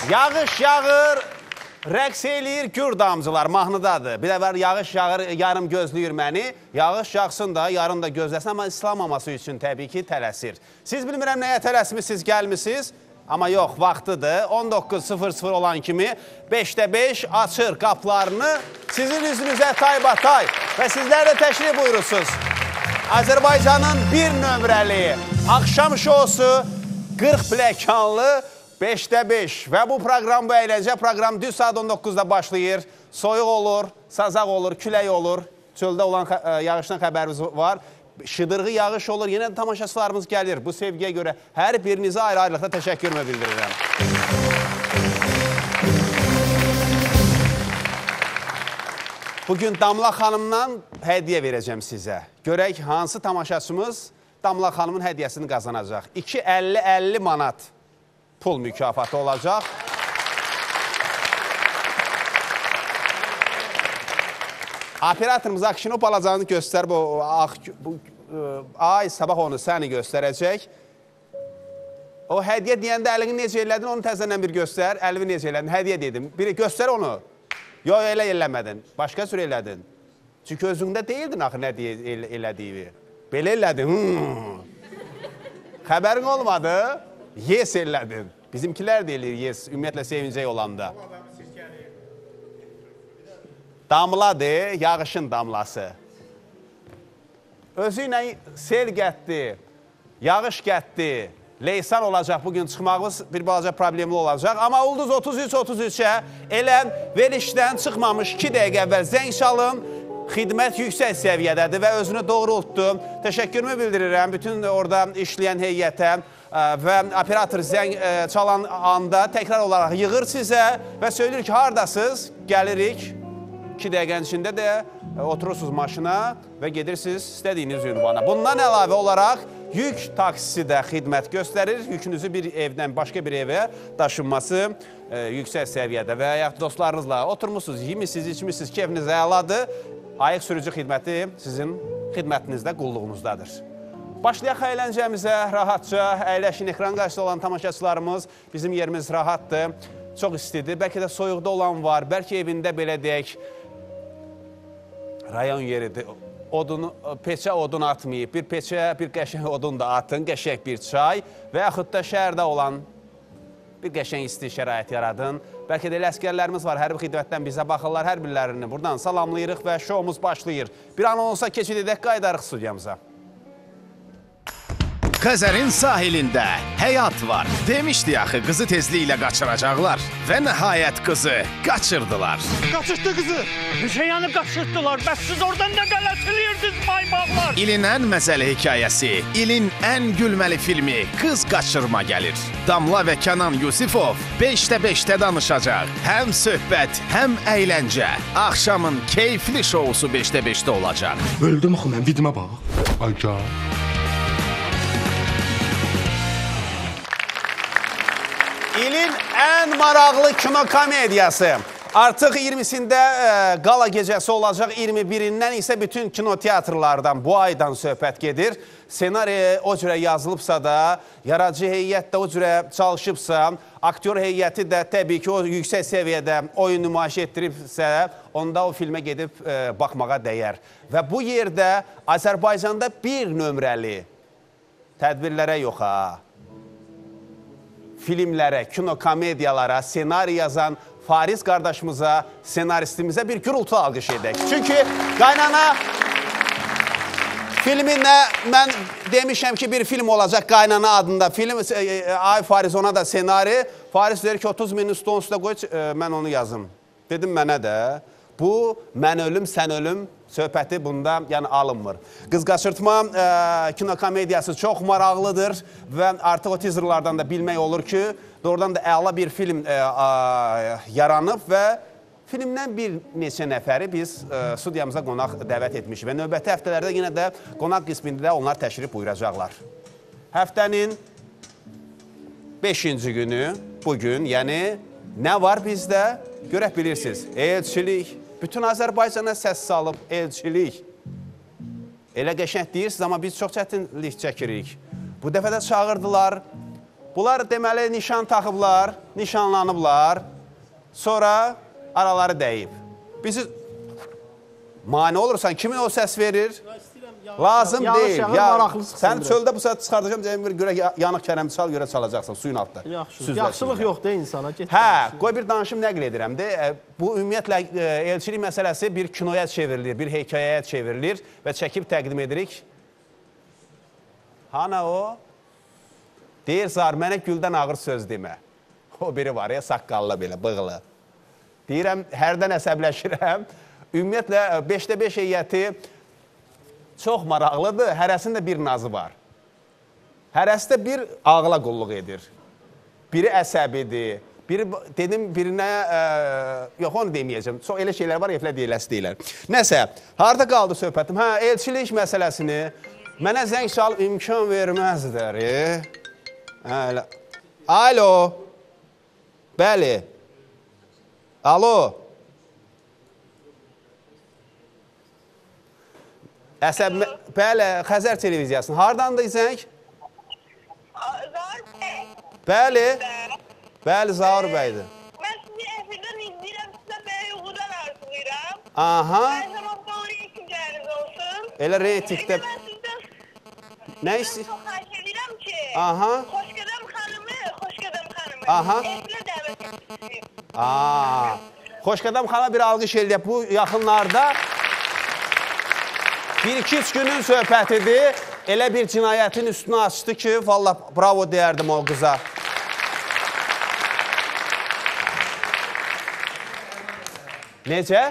Yağış yağır, rəqs eləyir gür damcılar mahnıdadır. Bir də var, yağış yağır, yarım gözləyir məni. Yağış yağsın da, yarın da gözləsin, amma islamaması üçün təbii ki, tələsir. Siz bilmirəm nəyə tələsmişsiniz, gəlmişsiniz. Amma yox, vaxtıdır. 19:00 olan kimi 5'də 5 açır qapılarını sizin üzünüzə taybatay. Və sizlər də təşrif buyurursunuz. Azərbaycanın bir nömrəli axşam şousu 40 pləkanlı 5'də 5 və bu proqram, bu əyləncə proqram düz saat 19'da başlayır. Soyuq olur, sazaq olur, külək olur. Çöldə olan yağışdan xəbərimiz var. Şıdırğı yağış olur. Yenə də tamaşaçılarımız gəlir. Bu sevgiyə görə hər birinizə ayrı-ayrılıqda təşəkkürümü bildirirəm. Bugün Damla xanımdan hədiyyə verəcəm sizə. Görək hansı tamaşaçımız Damla xanımın hədiyyəsini qazanacaq. 250 manat pul mükafatı olacaq. Operatorımız Akşinop alacağını göstər. Ay, sabah onu səni göstərəcək. O hədiyyə deyəndə əlini necə elədin, onu təzələn bir göstər. Əlini necə elədin, hədiyyə dedim. Bir göstər onu. Yox, elə eləmədin. Başqa sürə elədin. Çünki özündə deyildin axı nə elədiyi. Belə elədin. Xəbərin olmadı. Yes elədin. Bizimkilər deyilir yes, ümumiyyətlə sevincək olanda. Damladır, yağışın damlası. Özü ilə sel gətdi, yağış gətdi, leysan olacaq. Bugün çıxmağımız bir balaca problemli olacaq. Amma Ulduz 33-33'ə elə verişdən çıxmamış 2 dəqiqə əvvəl zəng çalın. Xidmət yüksək səviyyədədir və özünü doğrultdu. Təşəkkürümü bildirirəm bütün orada işləyən heyətə və operator zəng çalan anda təkrar olaraq yığır sizə və söylür ki, haradasınız? Gəlirik. 2 dəqiqənin içində də oturursunuz maşına və gedirsiniz istədiyiniz ünvana. Bundan əlavə olaraq yük taksisi də xidmət göstərir. Yükünüzü bir evdən başqa bir evə daşınması yüksək səviyyədə və ya dostlarınızla oturmuşsunuz, yemişsiniz, içmişsiniz, keyfiniz əladır. Ayıq sürücü xidməti sizin xidmətinizdə, qulluğunuzdadır. Başlayaq əyləncəmizə rahatca, əyləşin ekran qarşısında olan tamaşaçılarımız, bizim yerimiz rahatdır, çox istidir. Bəlkə də soyuqda olan var, bəlkə evində belə deyək, rayon yeridir, peçə odun atmayıb, bir peçə, bir qəşəng odun da atın, qəşəng bir çay və yaxud da şəhərdə olan bir qəşəng isti şərait yaradın. Bəlkə də elə əskərlərimiz var, hərbi xidmətdən bizə baxırlar, hər birlərini buradan salamlayırıq və şoumuz başlayır. Bir an olsa keçid edək, qaydarıq studiyamıza. Xəzərin sahilində həyat var. Demişdi axı, qızı tezliklə qaçıracaqlar və nəhayət qızı qaçırdılar. Qaçırtdı qızı. Hüseyyanı qaçırtdılar. Bəs siz oradan da qələtiliyirdiniz maymaqlar. İlin ən məzəli hekayəsi, ilin ən gülməli filmi Qız Qaçırma gəlir. Damla və Kənan Yusifov 5'də 5'də danışacaq. Həm söhbət, həm əyləncə. Axşamın keyfli şousu 5'də 5'də olacaq. Öldüm axı mən, vidimə bax. Ayca. İlin ən maraqlı kino komediyası. Artıq 20'sində qala gecəsi olacaq, 21'indən isə bütün kinoteatrlardan bu aydan söhbət gedir. Senari o cürə yazılıbsa da, yaradıcı heyət də o cürə çalışıbsa, aktyor heyəti də təbii ki o yüksək səviyyədə oyun nümayiş etdiribsə, onda o filmə gedib baxmağa dəyər. Və bu yerdə Azərbaycanda bir nömrəli tədbirlərə yox ha. Filmlərə, kinokomediyalara, senari yazan Fariz qardaşımıza, senaristimizə bir gürültü alqış edək. Çünki Qaynana filminə mən demişəm ki, bir film olacaq Qaynana adında. Film, ay Fariz ona da senari. Fariz deyir ki, 30 minin üstü üstə qoy, mən onu yazım. Dedim mənə də. Bu, mən ölüm, sən ölüm söhbəti bunda yəni alınmır. Qız Qaçırtma kinokomediyası çox maraqlıdır və artıq o teaserlardan da bilmək olur ki, doğrudan da əla bir film yaranıb və filmdən bir neçə nəfəri biz studiyamıza qonaq dəvət etmişik və növbəti həftələrdə yenə də qonaq qismində də onlar təşrif buyuracaqlar. Həftənin 5-ci günü bugün, yəni nə var bizdə? Görək bilirsiniz, elçilik. Bütün Azərbaycana səs salıb elçilik. Elə qəşəng deyirsiniz, amma biz çox çətinlik çəkirik. Bu dəfə də çağırdılar Bunlar deməli nişan taxıblar, nişanlanıblar, sonra araları dəyib. Bizi mane olursan, kimin o səs verir? Lazım deyil. Sən çöldə bu saat çıxardacağım, Cəmil, görə yanıq kərəmi çal, görə çalacaqsan suyun altında. Yaxşılıq yoxdur insana. Hə, qoy bir danışım nəql edirəm de. Bu ümumiyyətlə elçilik məsələsi bir kinoya çevrilir, bir hekayəyə çevrilir və çəkib təqdim edirik. Hana o? Deyir, Zar, mənə güldən ağır söz demə. O biri var ya, saqqallı belə, bığlı. Deyirəm, hərdən əsəbləşirəm. Ümumiyyətlə, 5də 5 heyəti çox maraqlıdır, hərəsində bir nazı var. Hərəsi də bir ağla qulluq edir. Biri əsəbidir, biri, dedim birinə, yox onu deməyəcəm, çox elə şeylər var, eflə deyiləsi deyilər. Nəsə, harada qaldı söhbətim? Hə, elçilik məsələsini mənə zəng çalıb imkan verməzdər. Alo, bəli, alo. Bəli, Xəzər televiziyasının. Haradandır zəng? Zaur Bey. Bəli. Bəli, Zaur bəydir. Mən sizi efirdən izləyirəm, sizə Beyuğudan arzulayıram. Aha. Hər zaman doğru ikincəniz olsun. Elə reytingdə... Mən sizdən Nə istəyir? çox xahiş edirəm ki, Aha. Xoşqədəm xanımı, Aha. efirə dəvət etmişsiniz. Xoşqədəm xana bir alqış eləyək. Bu yaxınlarda 1-2-3 günün söhbətidir. Elə bir cinayətin üstünü açdı ki, valla bravo deyərdim o qıza. Necə?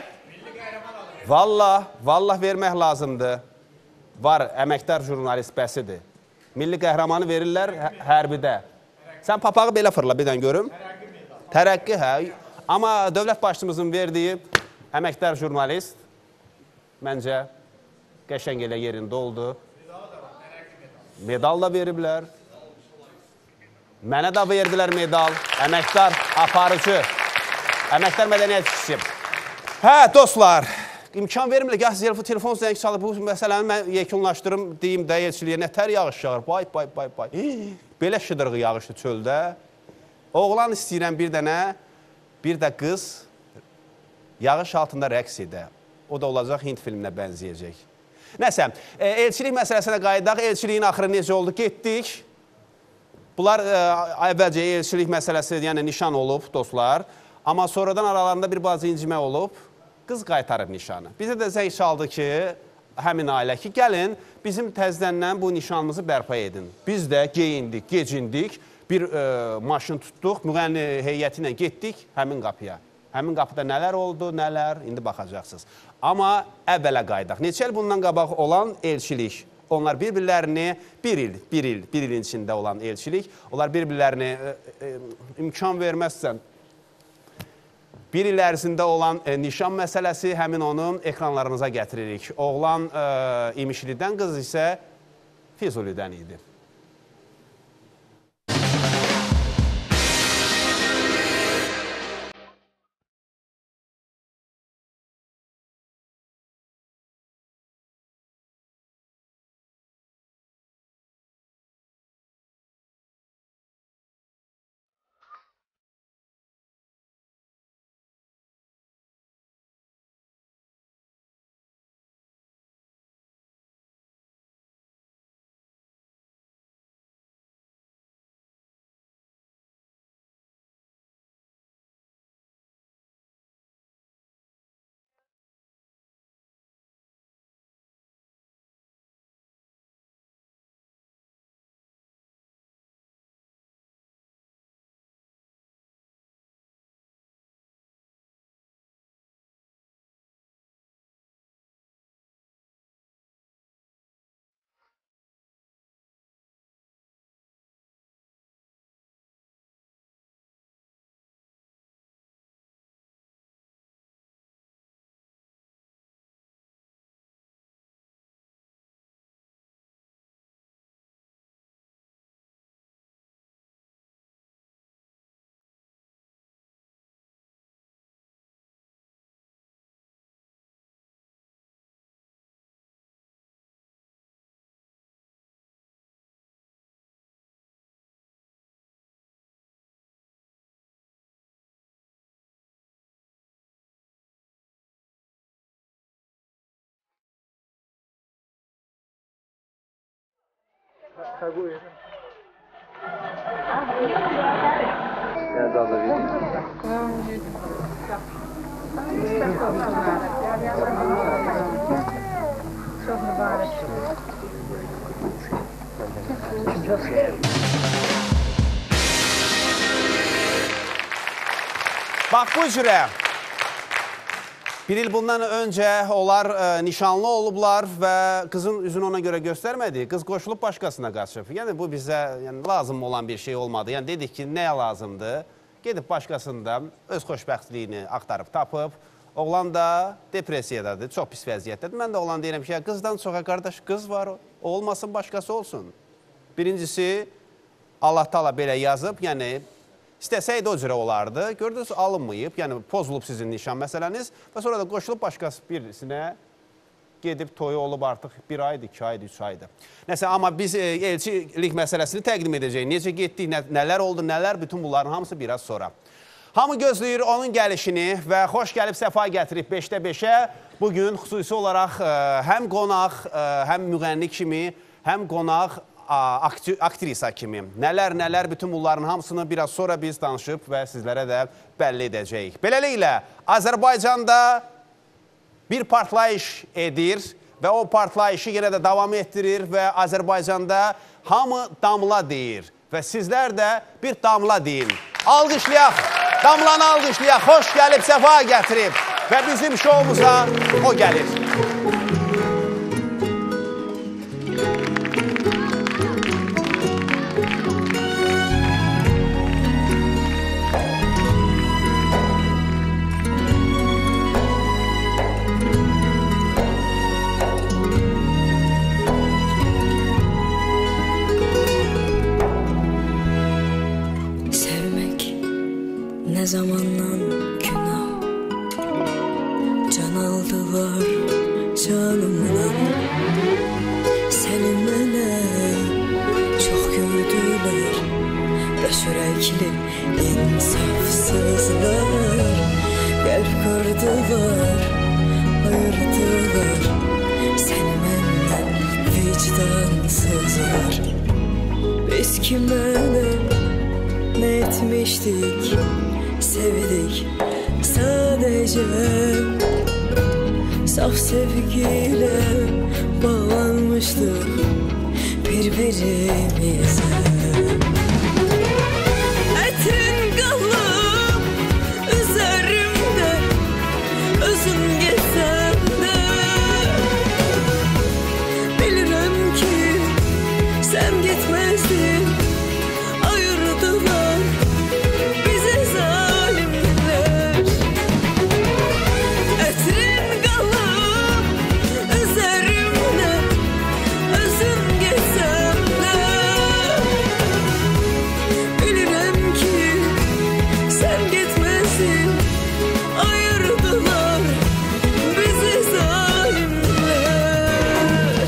Valla vermək lazımdır. Var, əməkdar jurnalist bəsidir. Milli qəhrəmanı verirlər hərbidə. Sən papağı belə fırla, bir dən görüm. Tərəqqi, hə. Amma dövlət başçımızın verdiyi əməkdar jurnalist məncə qəşəng elə yerində oldu. Medal da veriblər. Mənə də verdilər medal. Əməkdar aparıcı. Əməkdar mədəniyyət işçisi. Hə, dostlar, imkan vermirlər. Gəh, telefon zəng çalıb, bu məsələni mən yekunlaşdırım, deyim də elçiliyə. Nətər yağış yağır? Bay. Belə şıdırğı yağışdı çöldə. Oğlan istəyirəm bir də qız yağış altında rəqs edə. O da olacaq Hind filminə bənzəyəcək. Nəsə, elçilik məsələsinə qayıdaq. Elçiliyin axırı necə oldu? Getdik. Bunlar əvvəlcə elçilik məsələsi, yəni nişan olub, dostlar. Amma sonradan aralarında bir bazı incimə olub. Qız qaytarıb nişanı. Bizə də zəng çaldı ki, həmin ailə ki, gəlin, bizim təzədən bu nişanımızı bərpa edin. Biz də geyindik, gecindik, bir maşın tutduq, müğənni heyəti ilə getdik həmin qapıya. Həmin qapıda nələr oldu, nələr, indi baxacaqsınız. Amma əvvələ qaydaq. Neçə il bundan qabaq olan elçilik. Onlar bir-birlərini, bir ilin içində olan elçilik, onlar bir-birlərini imkan verməzsən. Bir il ərzində olan nişan məsələsi, həmin onu ekranlarınıza gətiririk. Oğlan İmişlidən, qız isə Füzulidən idi. Bax bu cürə. Bir il bundan öncə onlar nişanlı olublar və qızın üzünü ona görə göstərmədi. Qız qoşulub başqasına qaçıb. Yəni bu bizə lazım olan bir şey olmadı. Yəni dedik ki, nəyə lazımdır? Gedib başqasında öz xoşbəxtliyini axtarıb tapıb. Oğlan da depressiyadadır, çox pis vəziyyətdədir. Mən də oğlan deyirəm ki, qızdan çoxa qardaş qız var, olmasın başqası olsun. Birincisi, Allah Taala belə yazıb, yəni İstəsəydi o cürə olardı. Gördünüz, alınmayıb. Yəni, pozulub sizin nişan məsələniz və sonra da qoşulub başqası birisinə gedib toyu olub artıq 1 aydır, 2 aydır, 3 aydır. Nəsə, amma biz elçilik məsələsini təqdim edəcəyik. Necə getdik, nələr oldu, nələr, bütün bunların hamısı biraz sonra. Hamı gözləyir onun gəlişini və xoş gəlib səfa gətirib 5-də 5-ə. Bugün xüsusi olaraq həm qonaq, həm müğənni kimi, həm qonaq, aktrisa kimi. Nələr, bütün bunların hamısını biraz sonra biz danışıb və sizlərə də bəlli edəcəyik. Beləliklə, Azərbaycanda bir partlayış edir və o partlayışı yenə də davam etdirir və Azərbaycanda hamı damla deyir və sizlər də bir damla deyin. Alqışlayaq, damlanı alqışlayaq, xoş gəlib, səfa gətirib və bizim şoumuza o gəlir. Ne zamandan günah can aldılar canımdan. Seni mənə çox gördülər, bəşürəkli insafsızlar. Qəlb qırdılar, ayırdılar, səni məndən vicdansızlar. Biz ki mənə ne etmiştik, sevdik sadece. Saf sevgiyle bağlanmıştık birbirimize. Etin kalıp üzerimde, özüm gitsem de. Bilirim ki sen gitmezdin, ayırdılar bizi zalimler. Etrin kalıp üzerimde, özüm gitsem de. Bilirim ki sen gitmezdin, ayırdılar bizi zalimler.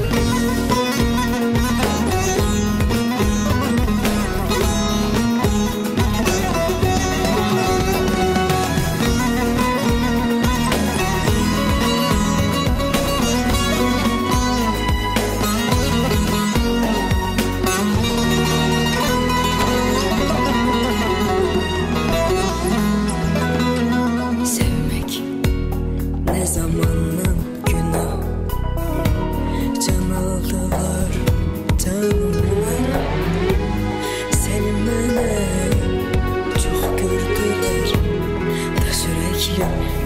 Sevmek ne zamanın günah, can aldılar canımdan. Seni mənə çox gördülər, taşürekli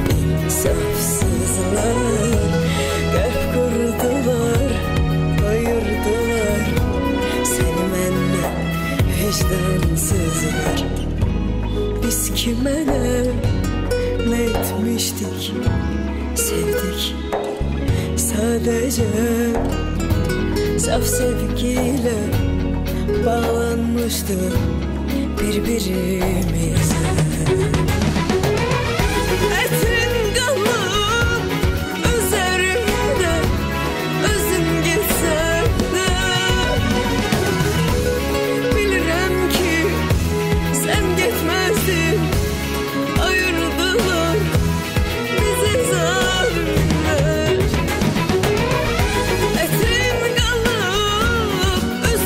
insafsızlar. Qəlb qırdılar, ayırdılar, seni məndən vicdansızlar. Biz ki mənə ne etmiştik, sevdik sadece. Saf sevgiyle bağlanmıştık birbirimize. Etin kalıp üzerimde, özüm gitsem de. Bilirim ki sen gitmezdin, ayırdılar bizi zalimler. Etin kalıp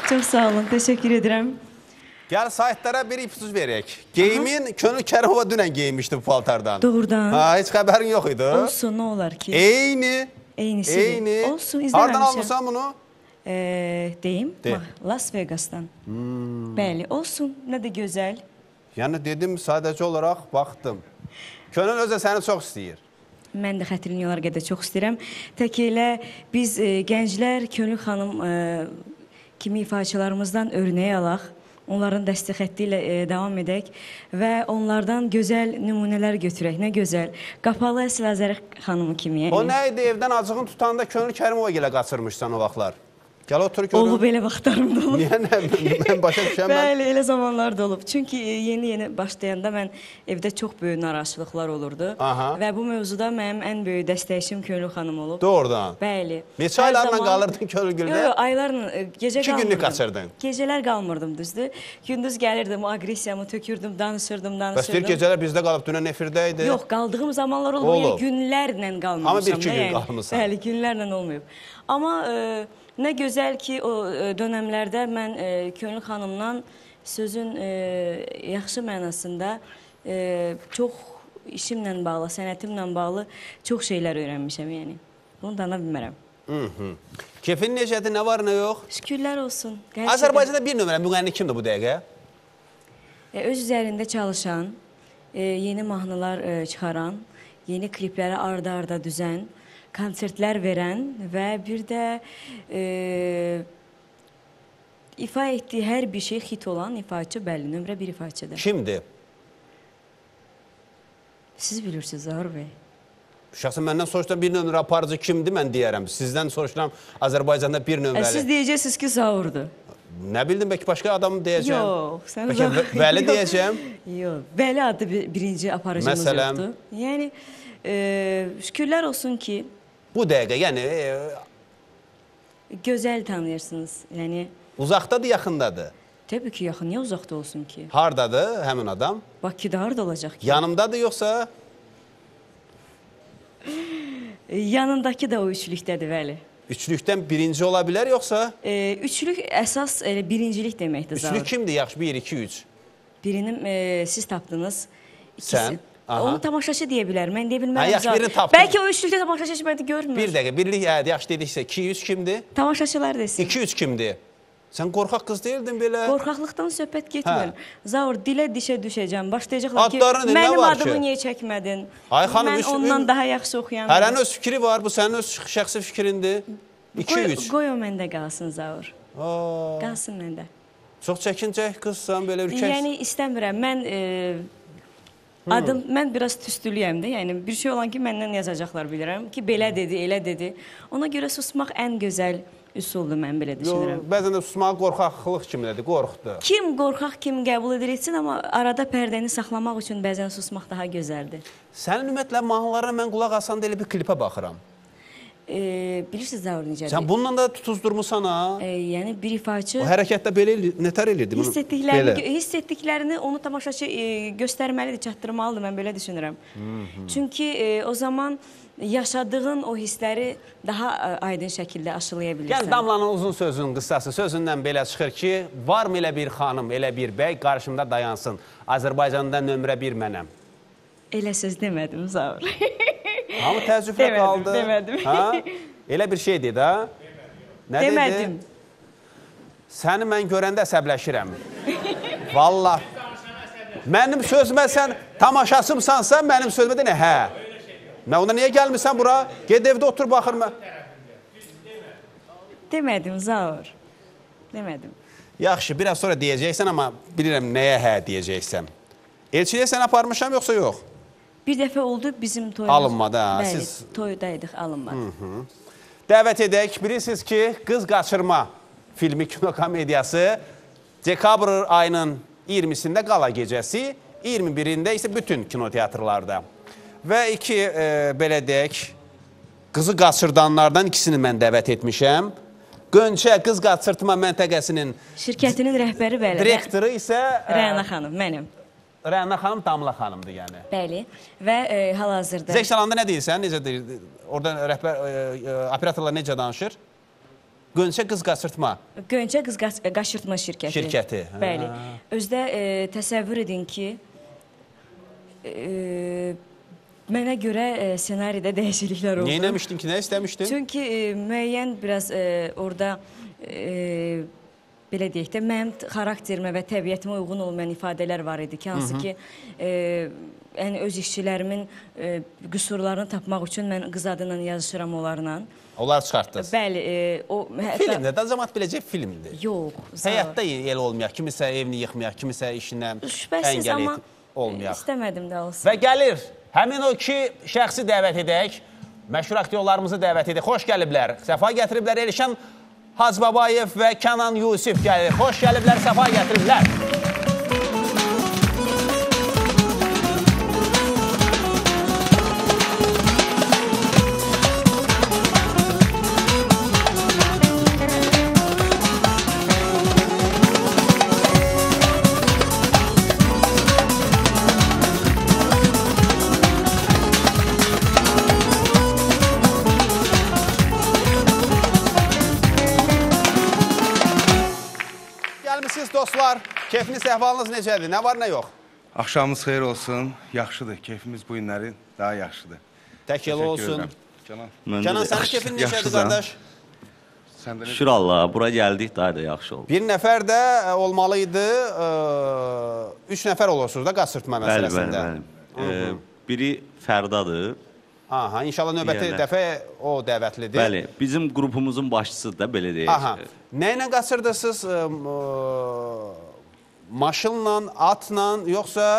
Çox sağ olun, təşəkkür edirəm. Gəl saytlara bir ipucu verək. Geyimin Könül Kərimova dünən geyinmişdi bu paltardan. Doğrudan. Ha, heç xəbərin yox idi. Olsun, nə olar ki? Eyni. Eynisidir. Eyni. Olsun, izləməmişəm. Hardan almışsan bunu? Deyim, De. Las Vegas'dan. Bəli, olsun, nə də gözəl. Yəni dedim, sadəcə olaraq baxdım. Könül özə səni çox istəyir. Mən də xətrini olaraq qədər çox istəyirəm. Tək elə biz gənclər Könül xanım kimi ifaçılarımızdan örnəyə alaq. Onların dəstək xətti ilə davam edək və onlardan gözəl nümunələr götürək. Nə gözəl. Qapalı Əsl Azəri xanımı kimi. Yəni. O nə idi? Evdən acığın tutanda Könül Kərimova gilə qaçırmışsan o vaxtlar. Gəl otur görüm. Olub elə vaxtlarım da olub. Niyə nə? Mən başa düşəm. Bəli, elə zamanlar da olub. Çünki yeni başlayanda mən evdə çox böyük narahatçılıqlar olurdu. Aha. Və bu mövzuda mənim ən böyük dəstəkçim Könül xanım olub. Doğrudan. Bəli. Neçə aylarla qalırdın Könülgüldə? Yox, aylarla, gecə 2 qalmırdım. günlük qaçırdın. Gecələr qalmırdım, düzdür. Gündüz gəlirdim, o aqressiyamı tökürdüm, danışırdım. Bəs bir gecələr bizdə qalıb, dünən efirdə idi. Yox, qaldığım zamanlar olub. Yəni günlərlə qalmamışam. Amma bir-iki gün qalmısan. Bəli, günlərlə olmayıb. Amma nə gözəl ki, o dönəmlərdə mən Könül xanımdan sözün yaxşı mənasında çox işimlə bağlı, sənətimlə bağlı çox şeylər öyrənmişəm, yəni. Bunu dana bilmərəm. Kefin necədir, nə var, nə yox? Şükürlər olsun. Azərbaycanda bir nömrə müğənni kimdir bu dəqiqə? Öz üzərində çalışan, yeni mahnılar çıxaran, yeni klipləri arda-arda düzən, konsertlər verən və bir də ifa etdiyi hər bir şey hit olan ifaçı, bəli, nömrə bir ifaçıdır. Kimdir? Siz bilirsiniz, Zahir bəy. Şəxsən məndən soruşdan bir nömrə aparıcı kimdir, mən deyərəm. Sizdən soruşuram, Azərbaycanda bir nömrəli. Siz deyəcəksiniz ki, Zahirdir. Nə bildim, bəlkə başqa adam deyəcəm. Yox, sən Bəlkə Vəli deyəcəm. Yox, Vəli adlı birinci aparıcımız Məsələn? yoxdur. Yəni, şükürlər olsun ki, Bu dəqiqə, yəni gözəl tanıyırsınız. Yəni, uzaqdadır, yaxındadır. təbii ki, yaxın, niyə uzaqda olsun ki? Hardadır həmin adam? Bakıda harda olacaq ki? Yanımdadır, yoxsa? Yanındakı da o üçlükdədir, bəli. Üçlükdən birinci ola bilər, yoxsa? Üçlük əsas birincilik deməkdir, Zahir. Üçlük kimdir, yaxşı? 1, 2, 3. Birinin siz tapdınız. Sən? Aha. Onu tamaşaçı deyə bilər, mən deyə Hə, bilmərəm. yaxşı, birini tapdın. Bəlkə o üçlükdə tamaşaçı məni görmür. Bir dəqiqə, birlik, yaxşı dediksə, 2, 3 kimdir? Tamaşaçılar desin. 2, 3 kimdir? Sən qorxaq qız deyildin belə. Qorxaqlıqdan söhbət getmir. Zahir, dilə dişə düşəcəm. Başlayacaqlar ki, Adlarını nə mənim var ki? adımı niyə çəkmədin? Ay xanım, mən ondan daha yaxşı oxuyan. Hərənin öz fikri var, bu sənin öz şəxsi fikrindir. 2, 3. Qoy o məndə qalsın, Zahir. Qalsın məndə. Çox çəkincək qızsan, belə ürkək. Yəni, istəmirəm. Mən biraz tüstülüyəm də, yəni bir şey olan ki, məndən yazacaqlar bilirəm ki, belə dedi, elə dedi. Ona görə susmaq ən gözəl üsuldur, mən belə düşünürəm. Bəzən də susmağı qorxaqlıq kimidir, qorxdu. Kim qorxaq, kim qəbul edir etsin, amma arada pərdəni saxlamaq üçün bəzən susmaq daha gözəldir. Sənin ümumiyyətlə mahnılarına mən qulaq asanda elə bir klipə baxıram. Bilirsiniz, Zahir necədir? Sən bununla da tutuzdurmusan ha? Yəni, bir ifaçı... O hərəkətdə belə nətər elirdi? Hiss etdiklərini onu tamaşaçı göstərməlidir, çatdırmalıdır, mən belə düşünürəm. Çünki o zaman yaşadığın o hissləri daha aydın şəkildə aşılaya bilirsən. Yəni, Damlanın uzun sözünün qıssası sözündən belə çıxır ki, var mı elə bir xanım, elə bir bəy qarşımda dayansın. Azərbaycanda nömrə 1 mənəm. Elə söz demədim, Zahir. Hamı təəccüblə qaldı. Demədim. Elə bir şeydir də. Demədim. Səni mən görəndə əsəbləşirəm. Vallah. Mənim sözümə sən tamaşasımsansa, mənim sözümə də nə? Hə. Mən ona niyə gəlmirsən bura? Ged evdə otur, baxır mən. Demədim, Zahir. Demədim. Yaxşı, biraz sonra deyəcəksən, amma bilirəm nəyə hə deyəcəksən. Elçiliyə sən aparmışam, yoxsa yox? Bir dəfə oldu bizim toyumuz. Alınmadı, ha? Bəli, toydaydıq, alınmadı. Dəvət edək, bilirsiniz ki, Qız Qaçırma filmi kinokomediyası dekabr ayının 20-sində qala gecəsi, 21-də isə bütün kinoteatrlarda. Və belə deyək, qızı qaçırdanlardan ikisini mən dəvət etmişəm. Gönçə Qız Qaçırtma məntəqəsinin şirkətinin rəhbəri, bəli. Direktoru isə Rəna xanım, mənim. Rəna xanım, Damla xanımdır yəni. Bəli və hal-hazırda... Zəng salanda nə deyirsən? Necə deyir? Orada rəhbər, operatorlar necə danışır? Gönçə qız qaçırtma Gönçə qız qaçırtma şirkəti. şirkəti. Bəli. Özdə təsəvvür edin ki, mənə görə ssenaridə dəyişikliklər oldu. Nə eləmişdin ki, nə istəmişdin? Çünki müəyyən biraz orada belə deyək də, mənim xarakterimə və təbiətimə uyğun olmayan ifadələr var idi ki, hansı ki, yəni öz işçilərimin qüsurlarını tapmaq üçün mən qız adıyla yazışıram onlarla. Onlar çıxartdınız. Bəli, o... Filmdə, da zamat biləcək filmdir. Yox. Həyatda elə olmayaq, kimisə evini yıxmayaq, kimisə işindən Şübhəsiz, amma olmayaq. istəmədim də olsun. Və gəlir, həmin o iki şəxsi dəvət edək, məşhur aktyorlarımızı dəvət edək. Xoş gəliblər, səfa gətiriblər. Elşən Hacıbabayev və Kənan Yusif gəlir. Xoş gəliblər, səfa gətiriblər. Gəlmişsiniz dostlar, keyfiniz, əhvalınız necədir? Nə var, nə yox? Axşamınız xeyir olsun. Yaxşıdır. Keyfimiz bu günləri daha yaxşıdır. Tək yolu olsun. Kenan. Kenan, sənin keyfin necədir, qardaş? Şükür Allah, bura gəldik, daha da yaxşı oldu. Bir nəfər də olmalıydı, 3 nəfər olursunuz da qaçırtma məsələsində. Bəli. Biri Fərdadır. Aha, inşallah növbəti dəfə o dəvətlidir. Bəli, bizim qrupumuzun başçısıdır da, belə deyək. Aha, nə ilə qaçırdınız? Maşınla, atla, yoxsa...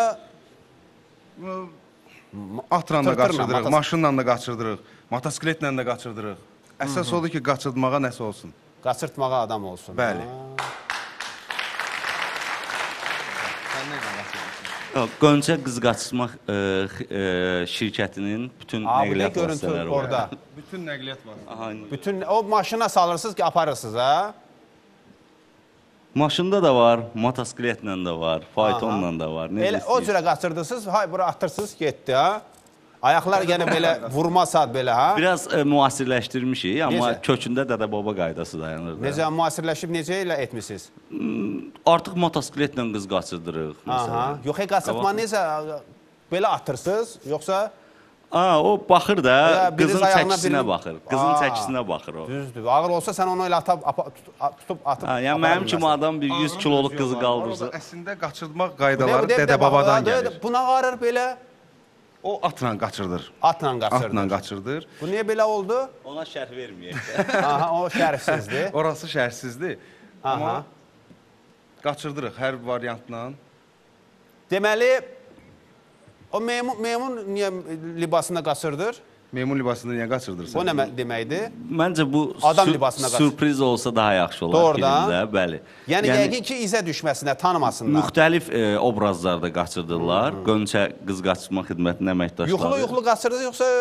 Atla da qaçırdırıq, maşınla da qaçırdırıq, motosikletlə də qaçırdırıq. Əsas odur ki, qaçırtmağa nəsə olsun. Qaçırtmağa adam olsun. Bəli. Gönçə qız qaçırtmaq şirkətinin bütün nəqliyyat vasitələri var. Bütün nəqliyyat var. Bütün o maşına salırsınız ki, aparırsınız, ha? Maşında da var, motosikletlə də var, faytonla da var. O cürə qaçırdınız, hay, bura atırsınız, getdi, ha? Ayaqlar yenə belə vurmasad belə, ha? Biraz müasirləşdirmişik, amma kökündə dədə-baba qaydası dayanırdı. Necə müasirləşib, necə elə etmişsiniz? Artıq motosikletlə qız qaçırdırıq. Yox, qaçırtma necə belə atırsınız, yoxsa... O baxır da, qızın çəkisinə baxır. Qızın çəkisinə baxır o. Düzdür, ağır olsa sən onu elə tutub atıb... Yəni, mənim kimi adam bir 100 kiloluq qızı qaldırsa... Əslində, qaçırtmaq qaydaları dədə-babadan gəlir. Buna ağrır belə... O atla qaçırdır. Atla qaçırdır. Atla qaçırdır. Bu niyə belə oldu? Ona şərh verməyək. Aha, o şərhsizdir. Orası şərhsizdir. Amma qaçırdırıq hər variantla. Deməli, o meymun niyə libasında qaçırdır? Meymun libasında niyə qaçırdırsan? O nə deməkdir? Məncə bu sürpriz olsa daha yaxşı olar filmdə, bəli. Yəni, yəqin ki, izə düşməsinə, tanımasınlar. Müxtəlif obrazlarda qaçırdılar. Gönçə qız qaçırma xidmətinin əməkdaşları. Yuxulu-yuxulu qaçırdı, yoxsa...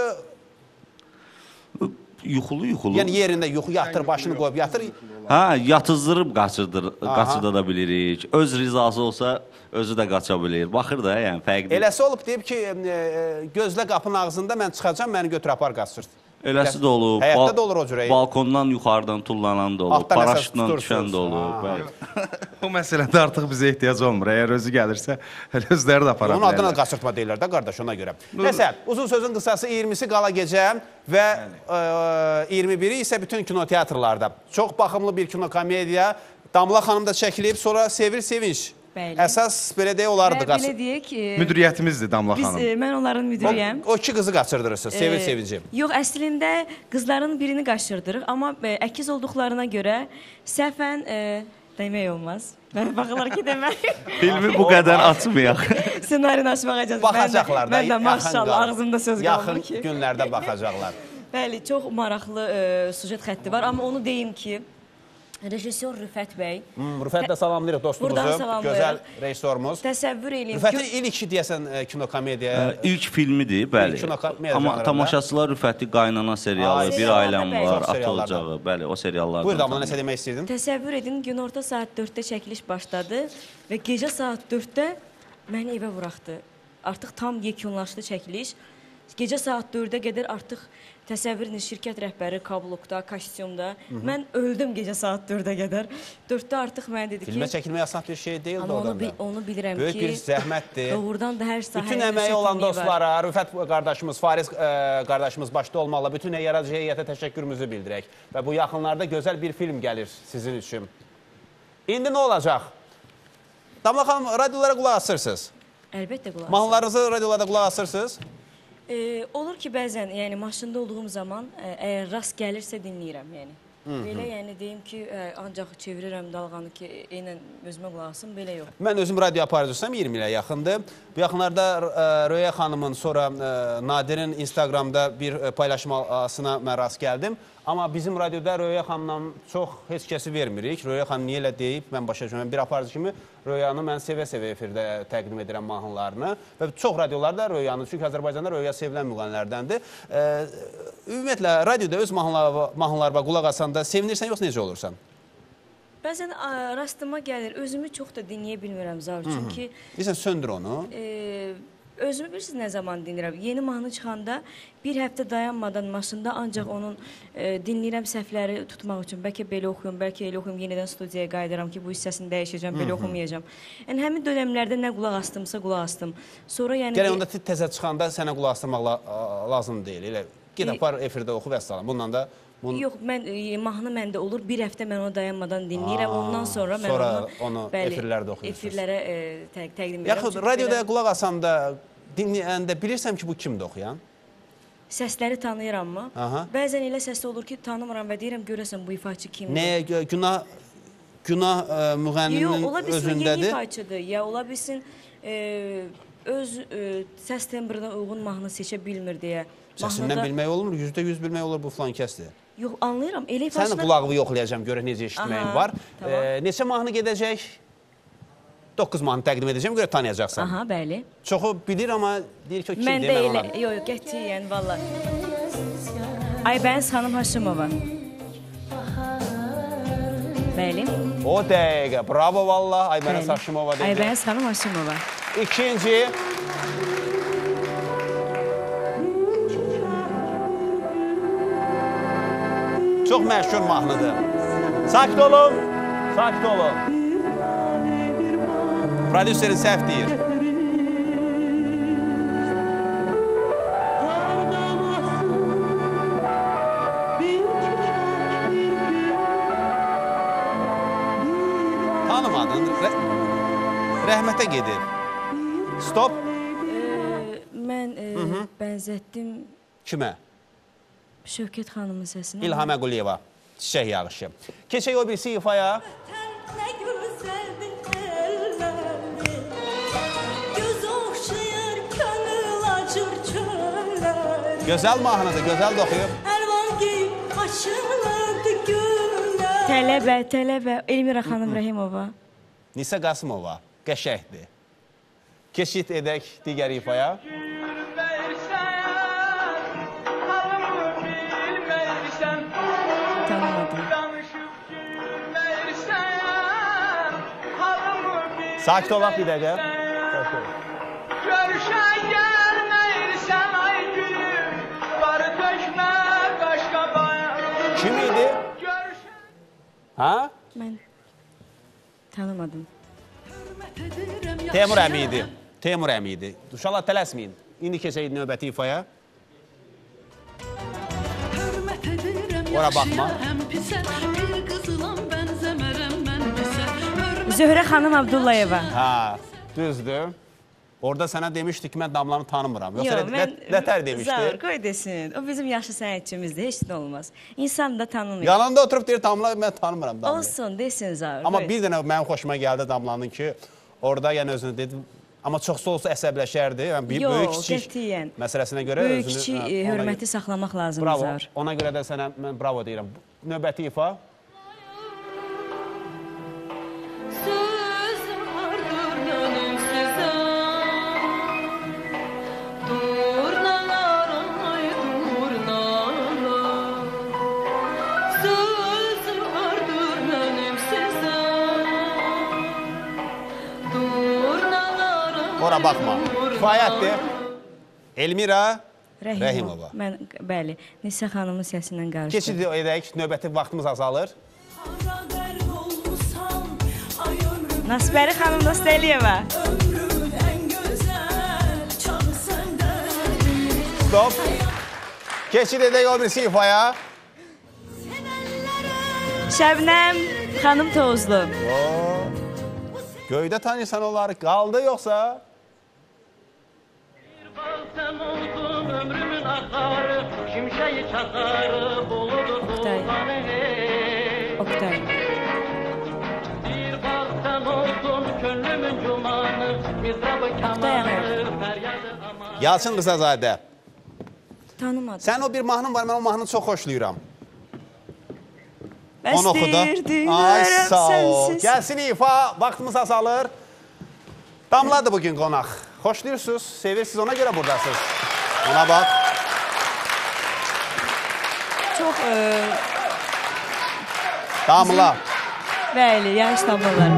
Yuxulu-yuxulu. Yəni, yerində yatır, başını qoyub yatır. Hə, yatızdırıb qaçırda da bilirik. Öz rizası olsa özü də qaça bilir. Baxır da, yəni fərqli. Eləsi olub deyib ki, gözlə qapının ağzında mən çıxacam, məni götür apar qaçırt. Eləsi də olub. Həyatda da olur o cürə. Balkondan yuxarıdan tullanan da olub. Paraşutla düşən də olub. O məsələdə artıq bizə ehtiyac olmur. Əgər özü gəlirsə, özləri də apara bilərlər. Onun adına qaçırtma deyirlər də, qardaş, ona görə. Nəsə, uzun sözün qısası 20-si qala gecə və 21-i isə bütün kinoteatrlarda. Çox baxımlı bir kinokomediya. Damla xanım da çəkilib, sonra Sevil Sevinç. Əsas belə deyə olardı. Belə deyək... Müdiriyyətimizdir Damla xanım. Mən onların müdiriyəm. O iki qızı qaçırdırırsınız, Sevil Sevinci. Yox, əslində qızların birini qaçırdırıq, amma əkiz olduqlarına görə səhvən demək olmaz. Baxırlar ki, demək. Filmi bu qədər açmayaq. Ssenarini açmaq əcəz. Baxacaqlar da. Mən də maşallah, ağzımda söz qalmır ki. Yaxın günlərdə baxacaqlar. Bəli, çox maraqlı sujet xətti var, amma onu deyim ki, rejissor Rüfət bəy. Rüfət də salamlayırıq dostumuzu, gözəl rejissorumuz. Təsəvvür edin. Rüfətin ilk deyəsən kinokomediya. İlk filmidir, bəli. Amma tamaşaçılar Rüfəti Qaynana serialı, Bir ailəm var, Ata Ocağı, bəli, o seriallardan. Buyur da, buna nəsə demək istəyirdim? Təsəvvür edin, günorta saat 4-də çəkiliş başladı və gecə saat 4-də məni evə buraxdı. Artıq tam yekunlaşdı çəkiliş. Gecə saat 4-ə qədər artıq Təsəvvür edin, şirkət rəhbəri kablukda, kostyumda. Mən öldüm gecə saat 4-ə qədər. 4-də artıq mənə dedi ki... Filmə çəkilmək asan bir şey deyildi oradan da. Onu bilirəm ki... Böyük bir zəhmətdir. Doğrudan da hər sahəyə... Bütün əməyi olan dostlara, Rüfət qardaşımız, Fariz qardaşımız başda olmalı, bütün yaradıcı heyətə təşəkkürümüzü bildirək. Və bu yaxınlarda gözəl bir film gəlir sizin üçün. İndi nə olacaq? Damla xanım, radiolara qulaq asırsınız. Əlbəttə qulaq asırsınız. Mahnılarınızı radiolarda qulaq asırsınız. Olur ki, bəzən, yəni maşında olduğum zaman, əgər rast gəlirsə dinləyirəm, yəni. Belə, yəni deyim ki, ancaq çevirirəm dalğanı ki, eynən özümə qulaq asım, belə yox. Mən özüm radio aparıcısam 20 ilə yaxındır. Bu yaxınlarda Röya xanımın, sonra Nadirin Instagramda bir paylaşmasına mən rast gəldim. Amma bizim radioda Röya xanımla çox heç kəsi vermirik. Röya xanım niyə elə deyib, mən başa düşməm. Bir aparıcı kimi Röyanı mən sevə-sevə efirdə təqdim edirəm mahnılarını. Və çox radiolarda Röyanı, çünki Azərbaycanda Röya sevilən müğənnilərdəndir. Ümumiyyətlə, radioda öz mahnılarına qulaq asanda sevinirsən, yoxsa necə olursan? Bəzən rastıma gəlir, özümü çox da dinləyə bilmirəm Zaur. Çünki... Bilirsən, söndür onu. Özümü bilirsiniz nə zaman dinləyirəm. Yeni mahnı çıxanda bir həftə dayanmadan maşında ancaq onun dinləyirəm səhvləri tutmaq üçün. Bəlkə belə oxuyum, bəlkə elə oxuyum, yenidən studiyaya qayıdıram ki, bu hissəsini dəyişəcəm, belə oxumayacam. Yəni, həmin dönəmlərdə nə qulaq astımsa qulaq astım. Sonra yəni... Gələk, onda təzə çıxanda sənə qulaq astırmaq lazım deyil. Elə ged apar efirdə oxu və salam. Bundan da... Yox, mahnı məndə olur. Bir həftə mən onu dayanmadan dinləyirəm. Ondan sonra mən onu efirlərdə oxuyursunuz. Efirlərə təqdim edirəm. Yaxud, radioda qulaq asanda, dinləyəndə bilirsəm ki, bu kimdir oxuyan? Səsləri tanıyırammı? Bəzən elə səsli olur ki, tanımıram və deyirəm, görəsən bu ifaçı kimdir? Nəyə? Günah müğənninin özündədir? Yox, ola bilsin, yeni ifaçıdır. Ya, ola bilsin, öz səs tembrına uyğun mahnı seçə bilmir deyə. Səsindən bilmək olmur, %100 bilmək olur bu filan kəsdir. Yox, anlayıram. Elə ifaçılar... Sənin qulağını yoxlayacağım, görək necə eşitməyim var. Neçə mahnı gedəcək? 9 mahnı təqdim edəcəm, görə tanıyacaqsan. Aha, bəli. Çoxu bilir, amma deyir ki, o kimdir? Mən də elə, yox, qətiyyən, valla. Aybəniz xanım Haşimova. Bəli. O dəqiqə, bravo valla, Aybəniz Haşimova dedi. Aybəniz xanım Haşimova. İkinci. Çox məşhur mahnıdır. Sakit olun, sakit olun. Prodüserin səhv deyir. Tanımadın, rəhmətə gedib. Stop. Mən bənzətdim... Kimə? Şövkət xanımın səsinə. İlham Əquliyeva, Çiçək yağışı. Keçək o birisi ifaya. Gözəl mahnıdır, gözəl də oxuyub. Tələbə, Elmira xanım Rəhimova. Nisə Qasımova, qəşəkdir. Keçid edək digər ifaya. Sakit olaq bir dəqiqə. Görüşən gəlməyirsən ay gülüm, barı tökmə qaşqa bayan. Kim idi? Ha? Mən tanımadım. Teymur əmi idi. Teymur əmi idi. Uşaqlar tələsməyin. İndi keçək növbəti ifaya. Ora baxma. Zöhrə xanım Abdullayeva. Ha, düzdür. Orada sənə demişdik ki, mən Damlanı tanımıram. Yoxsa nətər demişdi? Zaur, qoy desin. O bizim yaxşı sənətçimizdir, heç nə olmaz. İnsan da tanınır. Yanında oturub deyir, Damla, mən tanımıram Damlanı. Olsun, desin Zaur. Amma bir dənə mənim xoşuma gəldi Damlanın ki, orada yəni özünü dedim. Amma çoxsa olsa əsəbləşərdi. Yox, məsələsinə görə özünü... Böyük-kiçik hörməti saxlamaq lazımdır, Zaur. Ona görə də sənə mən bravo deyirəm. Növbəti ifa. Ora baxma. Kifayətdir. Elmira Rəhimova. Mən, bəli, Nisə xanımın səsindən qarışdım. Keçid edək, növbəti vaxtımız azalır. Nasbəri xanım Dostəliyeva. Stop. Keçid edək o birisi ifaya. Şəbnəm xanım Tozlu. Göydə tanıyırsan onları, qaldı yoxsa? Sen oldun ömrümün akarı, şimşeği çakarı, buludu tuğlanı hey. Oktay. Bir bak sen oldun könlümün cumanı, mizrabı kamanı, feryadı aman. Yalçın Qısazadə. Tanımadım. Sən o bir mahnın var, mən o mahnını çox xoşlayıram. Bəs Onu oxu da. deyirdim, Ay verəm sağ ol. sənsiz. Gəlsin ifa, vaxtımız azalır. Damladır bugün qonaq. Xoşlayırsınız, sevirsiniz, ona görə buradasınız. Ona bax. Çox, Damla. bəli, yaxşı damlalar.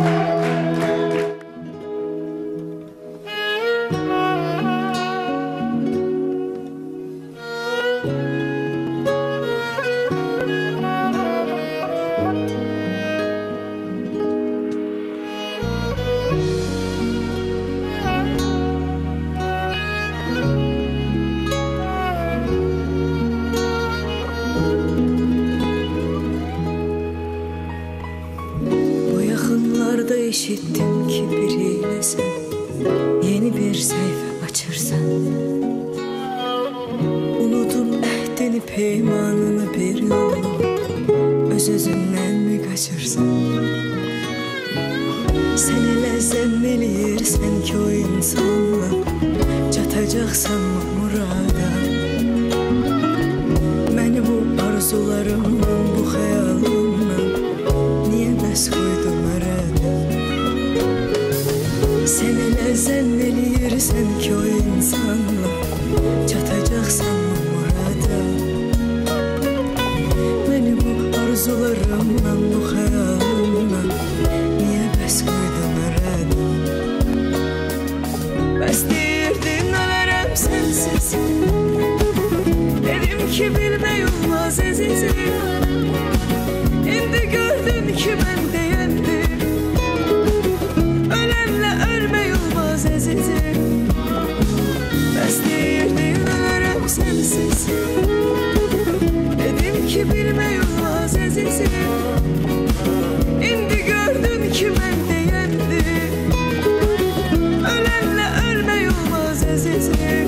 Eşittim ki biriyle sen yeni bir sayfa açırsan. Unudum ehdini peymanını bir yolu öz-özündən mi kaçırsan? Sen elə zənn eləyirsən ki o insanla çatacaqsan murada. Məni bu arzularımla, bu xəyalımla niyə bəs qoydun arada? Sen elə zənn eləyirsən ki o insanla çatacaqsan murada. Məni bu arzularımla, bu xəyalımla niyə bəs qoydun arada? Bəs deyirdin ölərəm sənsiz. Dedim ki bilmək olmaz əzizim. İndi gördün ki mən deyəndim. Ölenle ölmek olmaz əzizim. Bəs deyirdin ölərəm sənsiz. Dedim ki bilmək olmaz əzizim. İndi gördün ki mən deyəndim. Ölenle ölmek olmaz əzizim.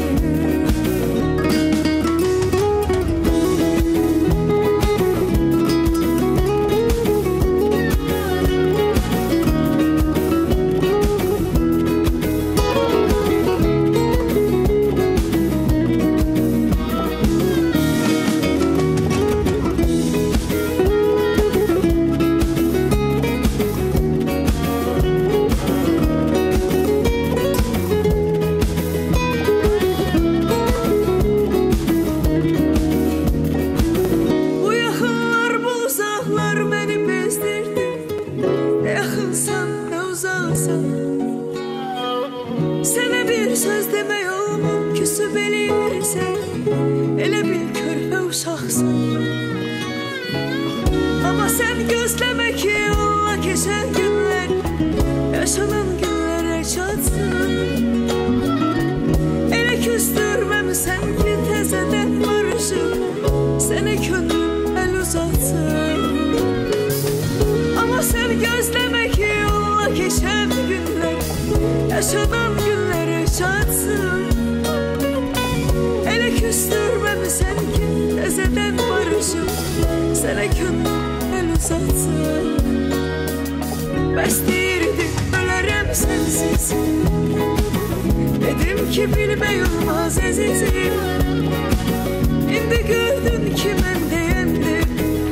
Yaşanan günleri çatsın. Ele küstürmemişsen ki tezeden barışıp sana gönlüm el uzatsın. Bəs deyirdim ölərəm sənsiz. Dedim ki bilmək olmaz əzizim. İndi gördün ki mən deyəndim.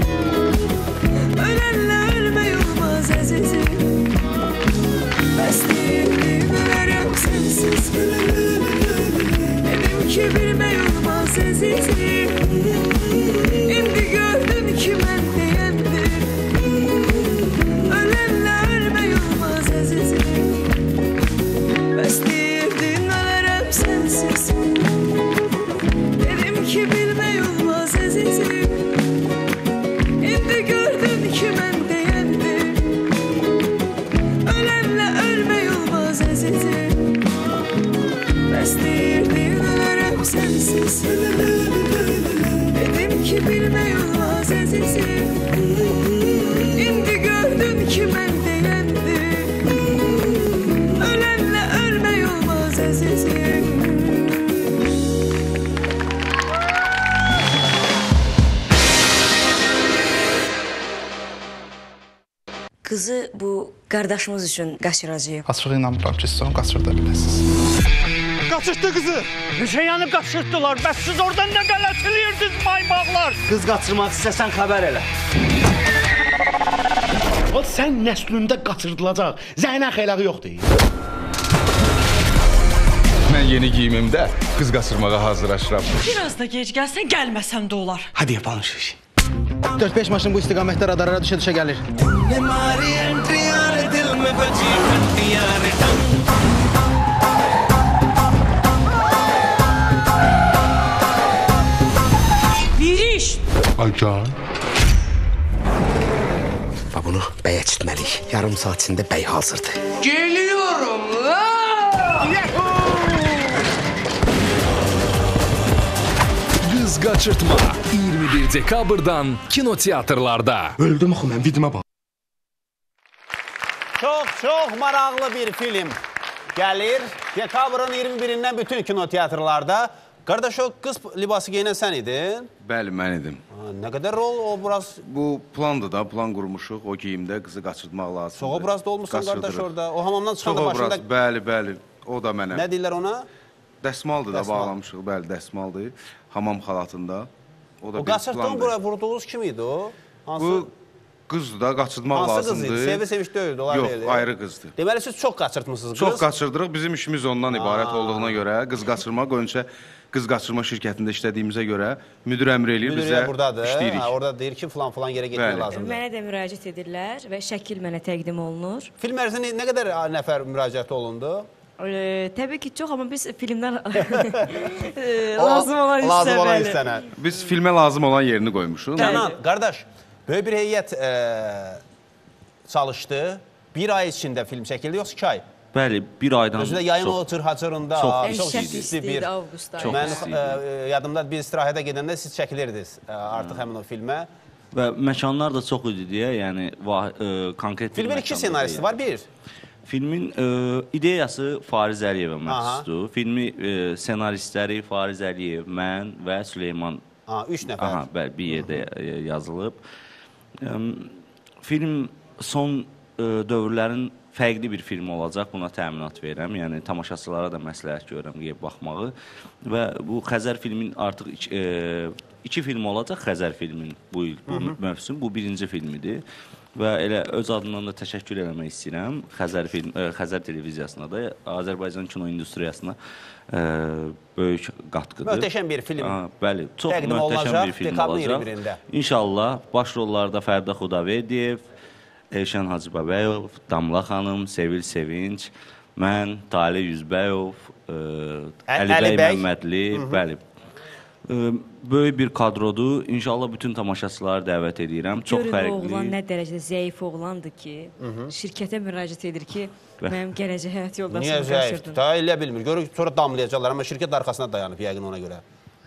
Ölenle ölmək olmaz əzizim. Bəs deyirdim ölərəm sənsiz. Dedim ki bilmək olmaz əzizim. İndi gördün ki mən deyəndim. Ölenle ölmək olmaz əzizim. Bəs deyirdin ölərəm sənsiz. olmaz əzizim. İndi gördüm ki mən deyəndir. Ölənlə ölmək olmaz əzizim. Qızı bu qardaşımız üçün qaçıracağıq. Açıq inanmıram ki, siz onu qaçırda biləsiniz. Qaçırtdı qızı. Necə yəni qaçırtdılar? Bəs siz oradan nə qələt eləyirdiniz maymaqlar? Qız qaçırmaq istəsən xəbər elə. O sən nəslində qaçırdılacaq. Zəynə xeylağı yoxdur. Mən yeni giyimimdə qız qaçırmağa hazırlaşıram. Biraz da gec gəlsən, gəlməsəm də olar. Hadi yapalım şu işi. 4-5 maşın bu istiqamətdə radara düşə-düşə gəlir. Yiriş! Aycan. Və bunu bəyə çitməliyik. Yarım saat içində bəy hazırdır. Geliyorum la! Qız qaçırtma 21 dekabrdan kinoteatrlarda. Öldüm axı mən, vidimə bax. Çox maraqlı bir film gəlir. Dekabrın 21-dən bütün kinoteatrlarda. Qardaş, o qız libası geyinən sən idin? Bəli, mən idim. Nə qədər rol, obraz? Bu plandır da, plan qurmuşuq. O geyimdə qızı qaçırtmaq lazımdır. Çox obrazda olmuşsan qardaş orada. O hamamdan çıxanda başında... Çox obraz, bəli. O da mənəm. Nə deyirlər ona? Dəsmaldır da bağlamışıq, bəli, dəsmaldır. Hamam xalatında. O qaçırtdan buraya vurduğunuz kim idi o? Bu qızdır da, qaçırtmaq lazımdır. Hansı qız idi? Sevi-seviş deyildi, onlar deyildi. Yox, ayrı qızdır. Deməli, siz çox qaçırtmısınız qız? Çox qaçırdırıq. Bizim işimiz ondan ibarət olduğuna görə, qız qaçırmaq, önce qız qaçırma şirkətində işlədiyimizə görə müdür əmr eləyir, bizə işləyirik. Orada deyir ki, filan yerə getmək lazımdır. Mənə də müraciət edirlər və şəkil mənə təqdim olunur. Film ərzində nə qədər nəfər müraciət olundu? Təbii ki, çox, amma biz filmdən lazım olan hissənə. Biz filmə lazım olan yerini qoymuşuq. Canan, qardaş, böyük bir heyət çalışdı. Bir ay içində film çəkildi, yoxsa 2 ay? Bəli, bir aydan... Özü də yayın o cırhacırında çox isti bir avqustda. Mən yadımda bir istirahətə gedəndə siz çəkilirdiniz artıq həmin o filmə. Və məkanlar da çox idi deyə, yəni konkret... Filmin 2 senaristi var, bir. Filmin ideyası Fariz Əliyevə məxsusdur. Filmi senaristləri Fariz Əliyev, mən və Süleyman. 3 nəfər. Bəli, bir yerdə yazılıb. Film son dövrlərin fərqli bir film olacaq, buna təminat verirəm. Yəni, tamaşaçılara da məsləhət görürəm, qeyb baxmağı. Və bu Xəzər filmin artıq 2 film olacaq, Xəzər filmin bu il, bu mövsüm, bu birinci filmidir. Və elə öz adından da təşəkkür eləmək istəyirəm Xəzər televiziyasına da, Azərbaycan kino industriyasına böyük qatqıdır. Möhtəşəm bir film. Bəli, çox möhtəşəm bir film olacaq. İnşallah, baş rollarda Fərdə Xudaverdiyev, Elşən Hacıbabəyov, Damla xanım, Sevil Sevinç, mən, Talih Yüzbəyov, Əlibəy Məmmədli, bəli. Böyük bir kadrodur. İnşallah bütün tamaşaçıları dəvət edirəm. Çox fərqli. Görün, oğlan nə dərəcədə zəif oğlandır ki, şirkətə müraciət edir ki, mənim gələcək həyat yoldaşımı qaçırdım. Niyə zəifdir? Daha elə bilmir. Görür, sonra damlayacaqlar, amma şirkət arkasına dayanıb, yəqin ona görə.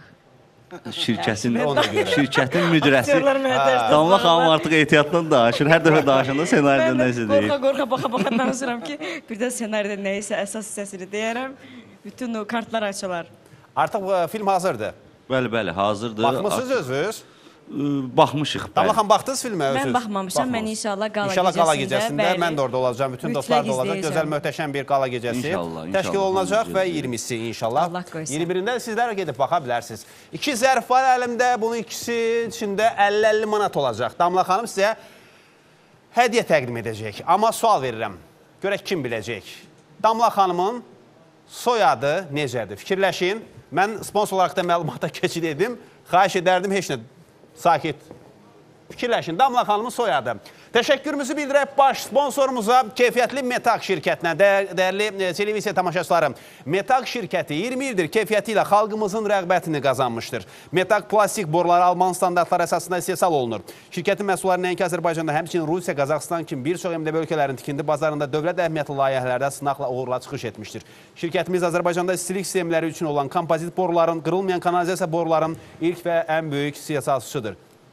Şirkətin müdürəsi Damla xanım artıq ehtiyatdan danışır. Hər dəfə danışanda senaridə nəsə deyir. Mən qorxa baxa danışıram ki, birdən senaridə nəyisə əsas hissəsini deyərəm, bütün o kartlar açılar. Artıq film hazırdır. Bəli, hazırdır. Baxmışsınız özünüz? Baxmışıq. Damla xanım, baxdınız filmə özünüz? Mən baxmamışam, mən inşallah qala gecəsində, mən də orada olacağım, bütün dostlar da olacaq. Gözəl, möhtəşəm bir qala gecəsi təşkil olunacaq və 20-si inşallah. 21-də sizlər gedib baxa bilərsiniz. 2 zərf var əlimdə, bunun ikisi içində 50-50 manat olacaq. Damla xanım sizə hədiyyə təqdim edəcək. Amma sual verirəm, görək kim biləcək. Damla xanımın soyadı necədir? Fikirləşin. Mən sponsor olaraq da məlumata keçid edim. Xahiş edərdim, heç nə sakit. Fikirləşin, Damla xanımın soyadı. Təşəkkürümüzü bildirək baş sponsorumuza, keyfiyyətli Metak şirkətinə, dəyərli televiziya tamaşaçıları. Metak şirkəti 20 ildir keyfiyyəti ilə xalqımızın rəğbətini qazanmışdır. Metak plastik boruları Alman standartları əsasında istehsal olunur. Şirkətin məhsulları nəinki Azərbaycanda, həmçinin Rusiya, Qazaxıstan kimi bir çox MDB ölkələrin tikindi bazarında dövlət əhəmiyyətli layihələrdə sınaqla uğurla çıxış etmişdir. Şirkətimiz Azərbaycanda istilik sistemləri üçün olan kompozit boruların, qırılmayan kanalizasiya boruların ilk və ən böyük istehsalçısıdır.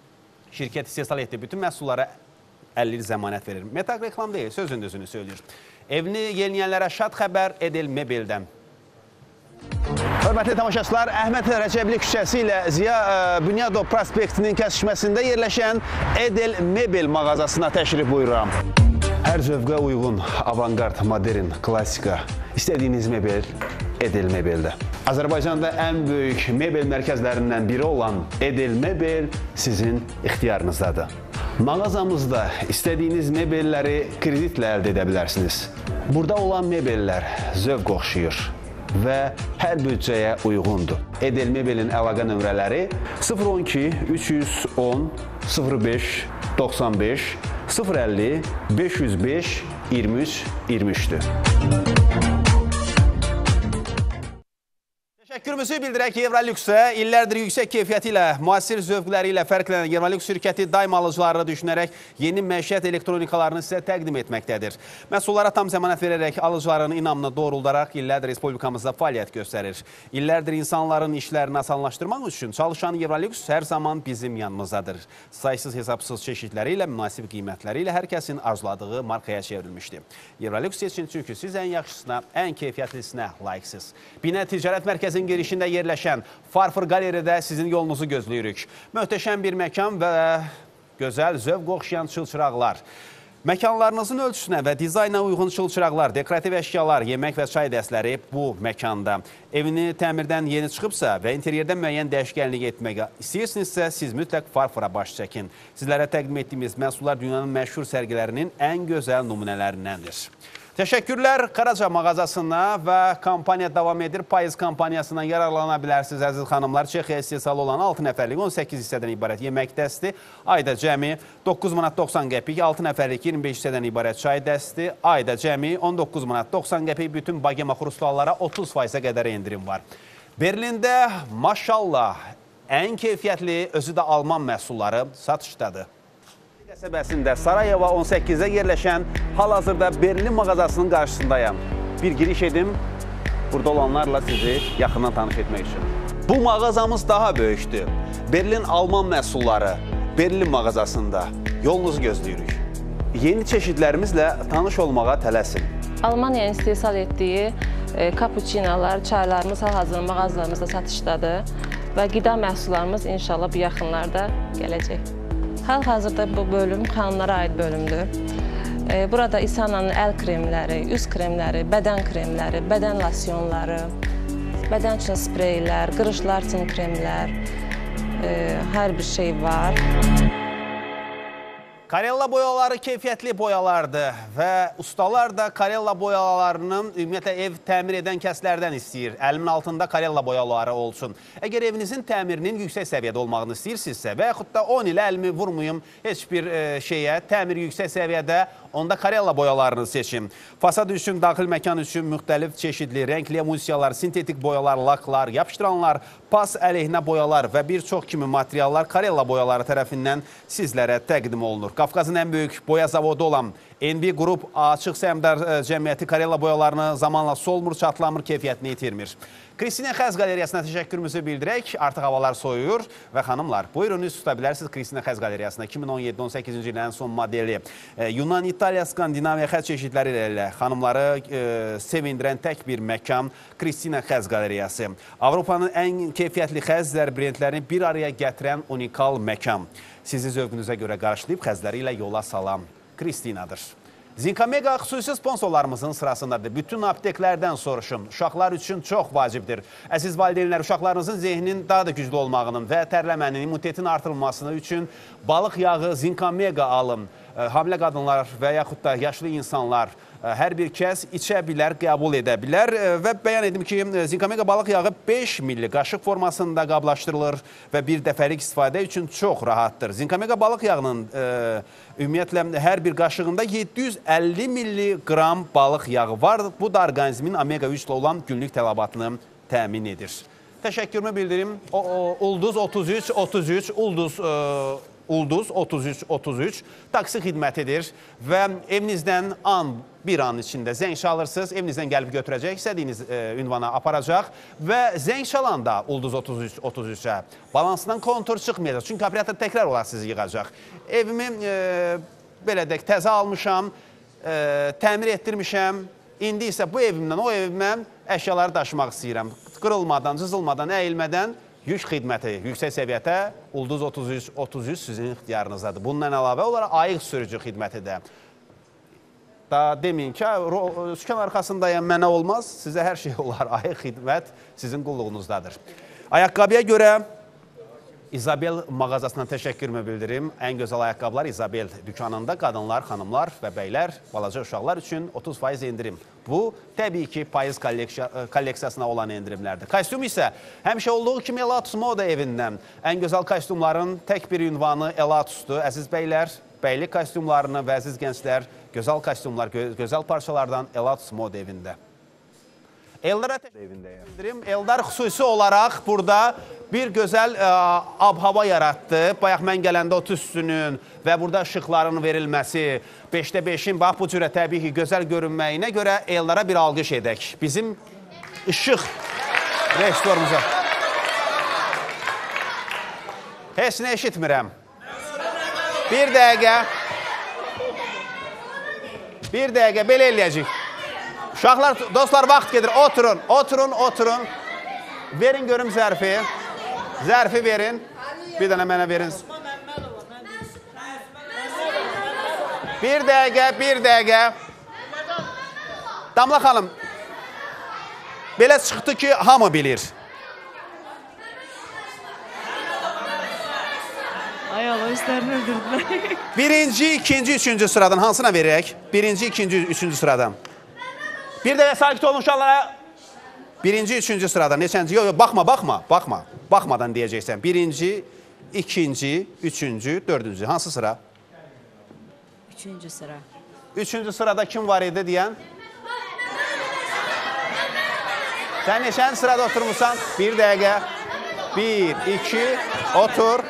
şirkət istehsal etdiyi bütün məhsullara 50 il zəmanət verir. Metak reklam deyil, sözün düzünü söylüyor. Evini yeniləyənlərə şad xəbər Edel Mebeldən. Hörmətli tamaşaçılar, Əhməd Rəcəbli küçəsi ilə Ziya Bünyadov prospektinin kəsişməsində yerləşən Edel Mebel mağazasına təşrif buyururam. Hər zövqə uyğun, avangard, modern, klassika, istədiyiniz mebel Edel Mebeldə. Azərbaycanda ən böyük mebel mərkəzlərindən biri olan Edel Mebel sizin ixtiyarınızdadır. Mağazamızda istədiyiniz mebelləri kreditlə əldə edə bilərsiniz. Burada olan mebellər zövq oxşuyur və hər büdcəyə uyğundur. Edel Mebelin əlaqə nömrələri 012 310 05 95 050 505 23 23'dür. Təşəkkürümüzü bildirək Evrolüxə. İllərdir yüksək keyfiyyəti ilə, müasir zövqləri ilə fərqlənən Evrolüx şirkəti daim alıcılarını düşünərək yeni məişət elektronikalarını sizə təqdim etməkdədir. Məhsullara tam zəmanət verərək alıcılarının inamını doğruldaraq illərdir Respublikamızda fəaliyyət göstərir. İllərdir insanların işlərini asanlaşdırmaq üçün çalışan Evrolüx hər zaman bizim yanımızdadır. Saysız hesabsız çeşidləri ilə, münasib qiymətləri ilə hər kəsin arzuladığı markaya çevrilmişdir. Evrolüx seçin çünki siz ən yaxşısına, ən keyfiyyətlisinə layiqsiniz. Binə Ticarət Mərkəzinin girişində yerləşən Farfır Galeriyada sizin yolunuzu gözləyirik. Möhtəşəm bir məkan və gözəl zövq oxşayan çılçıraqlar. Məkanlarınızın ölçüsünə və dizayna uyğun çılçıraqlar, dekorativ əşyalar, yemək və çay dəstləri bu məkanda. Evini təmirdən yeni çıxıbsa və interyerdə müəyyən dəyişkənlik etmək istəyirsinizsə, siz mütləq Farfıra baş çəkin. Sizlərə təqdim etdiyimiz məhsullar dünyanın məşhur sərgilərinin ən gözəl nümunələrindəndir. Təşəkkürlər Karaca mağazasına və kampaniya davam edir. Payız kampaniyasından yararlana bilərsiniz, əziz xanımlar. Çexiya istehsalı olan 6 nəfərlik 18 hissədən ibarət yemək dəsti, ayda cəmi 9 manat 90 qəpik, 6 nəfərlik 25 hissədən ibarət çay dəsti, ayda cəmi 19 manat 90 qəpik, bütün Bagema xrustallara 30%-ə qədər endirim var. Berlində maşallah ən keyfiyyətli, özü də Alman məhsulları satışdadır. Qəsəbəsində Sarayeva 18-də yerləşən hal-hazırda Berlin mağazasının qarşısındayım. Bir giriş edim, burada olanlarla sizi yaxından tanış etmək üçün. Bu mağazamız daha böyükdür. Berlin Alman məhsulları, Berlin mağazasında yolunuzu gözləyirik. Yeni çeşidlərimizlə tanış olmağa tələsin. Almaniyanın istehsal etdiyi kapuçinalar, çaylarımız hal-hazırda mağazalarımızda satışdadır və qida məhsullarımız inşallah bu yaxınlarda gələcək. Hal-hazırda bu bölüm xanımlara aid bölümdür. Burada İsana'nın əl kremləri, üz kremləri, bədən kremləri, bədən losyonları, bədən üçün spreylər, qırışlar üçün kremlər, hər bir şey var. Karella boyaları keyfiyyətli boyalardır və ustalar da Karella boyalarının ümumiyyətlə ev təmir edən kəslərdən istəyir. Əlimin altında Karella boyaları olsun. Əgər evinizin təmirinin yüksək səviyyədə olmağını istəyirsinizsə və yaxud da 10 ilə əlimi vurmayım heç bir şeyə, təmir yüksək səviyyədə, onda Karella boyalarını seçin. Fasad üçün, daxil məkan üçün müxtəlif çeşidli rəngli emulsiyalar, sintetik boyalar, laklar, yapışdıranlar, pas əleyhinə boyalar və bir çox kimi materiallar Karella boyaları tərəfindən sizlərə təqdim olunur. Qafqazın ən böyük boya zavodu olan NB Qrup Açıq Səhmdar Cəmiyyəti Karella boyalarını zamanla solmur, çatlamır, keyfiyyətini itirmir. Kristina Xəz Qaleriyasına təşəkkürümüzü bildirək. Artıq havalar soyuyur və xanımlar, buyurun üst tuta bilərsiniz Kristina Xəz Qaleriyasına 2017-18-ci ilin ən son modeli Yunan, İtaliya, Skandinaviya xəz çeşidləri ilə xanımları sevindirən tək bir məkan Kristina Xəz Qaleriyası. Avropanın ən keyfiyyətli xəzlər brendlərini bir araya gətirən unikal məkan. Sizi zövqünüzə görə qarşılayıb xəzləri ilə yola salan Kristinadır. Zinka Mega xüsusi sponsorlarımızın sırasındadır. Bütün apteklərdən soruşun. Uşaqlar üçün çox vacibdir. Əziz valideynlər, uşaqlarınızın zehninin daha da güclü olmağının və tərləmənin, immunitetin artırılmasını üçün balıq yağı Zinka Mega alın. Hamilə qadınlar və yaxud da yaşlı insanlar hər bir kəs içə bilər, qəbul edə bilər və bəyan edim ki, Zinka Mega balıq yağı 5 milli qaşıq formasında qablaşdırılır və bir dəfəlik istifadə üçün çox rahatdır. Zinka Mega balıq yağının ümumiyyətlə hər bir qaşığında 750 milliqram balıq yağı var. Bu da orqanizmin omega 3 ilə olan günlük tələbatını təmin edir. Təşəkkürümü bildirim. Ulduz 33, 33, Ulduz Ulduz 3333 taksi xidmətidir və evinizdən bir an içində zəng çalırsınız, evinizdən gəlib götürəcək, istədiyiniz ünvana aparacaq və zəng çalanda Ulduz 3333-ə balansından kontur çıxmayacaq, çünki operator təkrar olaraq sizi yığacaq. Evimi belə deyək, təzə almışam, təmir etdirmişəm, indi isə bu evimdən o evimə əşyaları daşımaq istəyirəm. Qırılmadan, cızılmadan, əyilmədən yük xidməti, yüksək səviyyətə Ulduz 3333 sizin ixtiyarınızdadır. Bundan əlavə olaraq ayıq sürücü xidməti də. Daha deməyin ki, sükan arxasındayım, mənə olmaz, sizə hər şey olar. Ayıq xidmət sizin qulluğunuzdadır. Ayaqqabıya görə İzabel mağazasına təşəkkürümü bildirim. Ən gözəl ayaqqabılar İzabel dükanında qadınlar, xanımlar və bəylər, balaca uşaqlar üçün 30% indirim. Bu, təbii ki, payız kolleksiyasına olan indirimlərdir. Kostyum isə həmişə olduğu kimi Elatus Moda evindən. Ən gözəl kostyumların tək bir ünvanı Elatusdur. Əziz bəylər, bəylik kostyumlarını və əziz gənclər, gözəl kostyumlar, gözəl parçalardan Elatus Moda evində. Eldara təşəkkürüm. Eldar xüsusi olaraq burada bir gözəl ab-hava yaratdı. Bayaq mən gələndə o tüstünün və burada işıqların verilməsi, 5də 5-in bax bu cürə təbii ki, gözəl görünməyinə görə Eldara bir alqış edək. Bizim işıq rejissorumuza. Heç nə eşitmirəm. Bir dəqiqə, belə eləyəcək. Uşaqlar, dostlar, vaxt gedir. Oturun. Verin görüm zərfi. Zərfi verin. Bir dənə mənə verin. Bir dəqiqə. Damla xanım, belə çıxdı ki, hamı bilir. Ay Allah, özlərini öldürdülər. Birinci, ikinci, üçüncü sıradan hansına verək? Birinci, ikinci, üçüncü sıradan. Bir dəqiqə sakit olun uşaqlara. Birinci, üçüncü sırada. Neçənci? Yox, baxma. Baxmadan deyəcəksən. Birinci, ikinci, üçüncü, dördüncü. Hansı sıra? Üçüncü sıra. Üçüncü sırada kim var idi deyən? Sən neçənci sırada oturmuşsan? Bir dəqiqə. Bir, iki, otur.